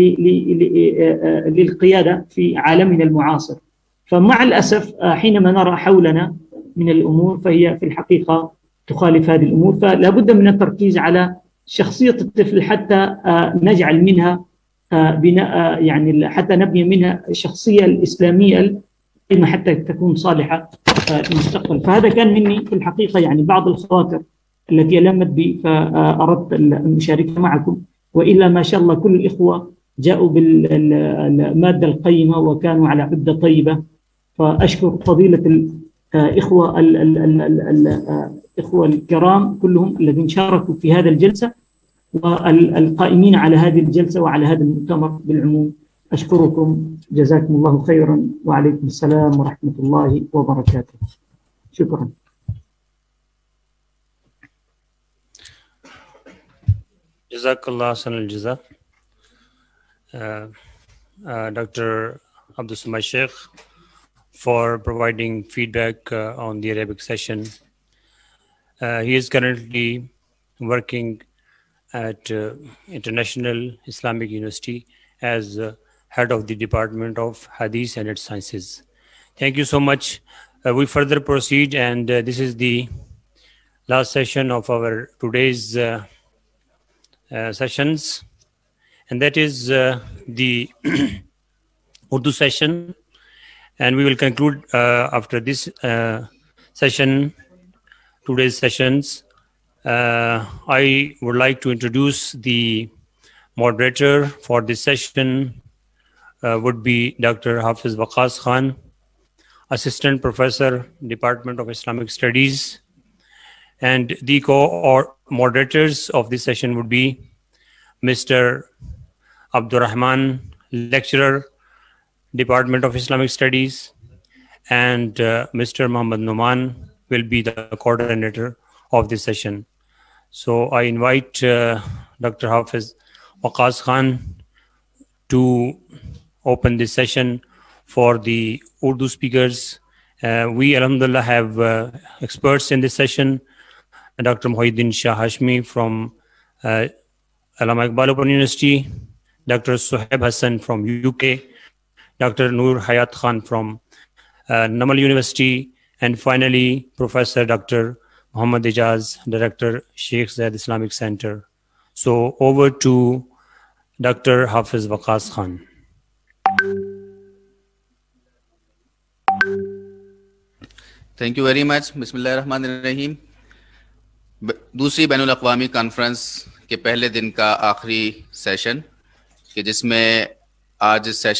للقيادة في عالمنا المعاصر. فمع الأسف حينما نرى حولنا من الأمور فهي في الحقيقة تخالف هذه الأمور، فلا بد من التركيز على شخصية الطفل حتى نجعل منها بناء يعني حتى نبني منها الشخصية الإسلامية حتى تكون صالحة في المستقبل. فهذا كان مني في الحقيقة يعني بعض الخواطر التي ألمت بي، فأردت المشاركة معكم. وإلا ما شاء الله كل الإخوة جاءوا بالمادة القيمة وكانوا على عدة طيبة، فأشكر فضيلة الإخوة الكرام كلهم الذين شاركوا في هذه الجلسة والقائمين على هذه الجلسة وعلى هذا المؤتمر بالعموم. أشكركم، جزاكم الله خيرا، وعليكم السلام ورحمة الله وبركاته. شكرا. Jazakallah Sanal Jaza. Dr. Abdul Samad Sheikh for providing feedback on the Arabic session. He is currently working at International Islamic University as head of the Department of Hadith and its Sciences. Thank you so much. We further proceed, and this is the last session of our today's sessions, and that is the Urdu session, and we will conclude after this session, today's sessions. I would like to introduce the moderator for this session. Would be Dr. Hafiz Waqas Khan, Assistant Professor, Department of Islamic Studies. And the co-moderators of this session would be Mr. Abdur Rahman, Lecturer, Department of Islamic Studies, and Mr. Muhammad Numan will be the coordinator of this session. So I invite Dr. Hafiz Waqas Khan to open this session for the Urdu speakers. We, alhamdulillah, have experts in this session. Dr. Muhyiddin Shah Hashmi from Allama Iqbal Open University, Dr. Suhaib Hassan from UK, Dr. Noor Hayat Khan from Namal University, and finally, Professor Dr. Muhammad Ijaz, Director, Sheikh Zayed Islamic Center. So over to Dr. Hafiz Waqas Khan. Thank you very much. Bismillahirrahmanirrahim. दूसरी बैनुल अक़वामी कॉन्फ्रेंस के पहले दिन का आखिरी सेशन कि जिसमें आज इस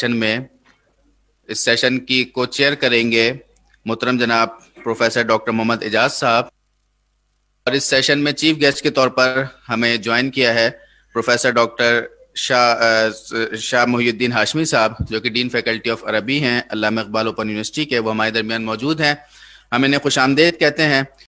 सेशन की को चेयर करेंगे मोहतरम जनाब प्रोफेसर डॉक्टर मोहम्मद इजाज साहब, और इस सेशन में चीफ गेस्ट के तौर पर हमें ज्वाइन किया है प्रोफेसर डॉक्टर शाह मुहियुद्दीन हाशमी साहब, जो कि डीन फैकल्टी ऑफ अरबी हैं अल्लामा इक़बाल ओपन यूनिवर्सिटी के। वो हमारे दरमियान मौजूद हैं। हम इन्हें खुशामदीद कहते हैं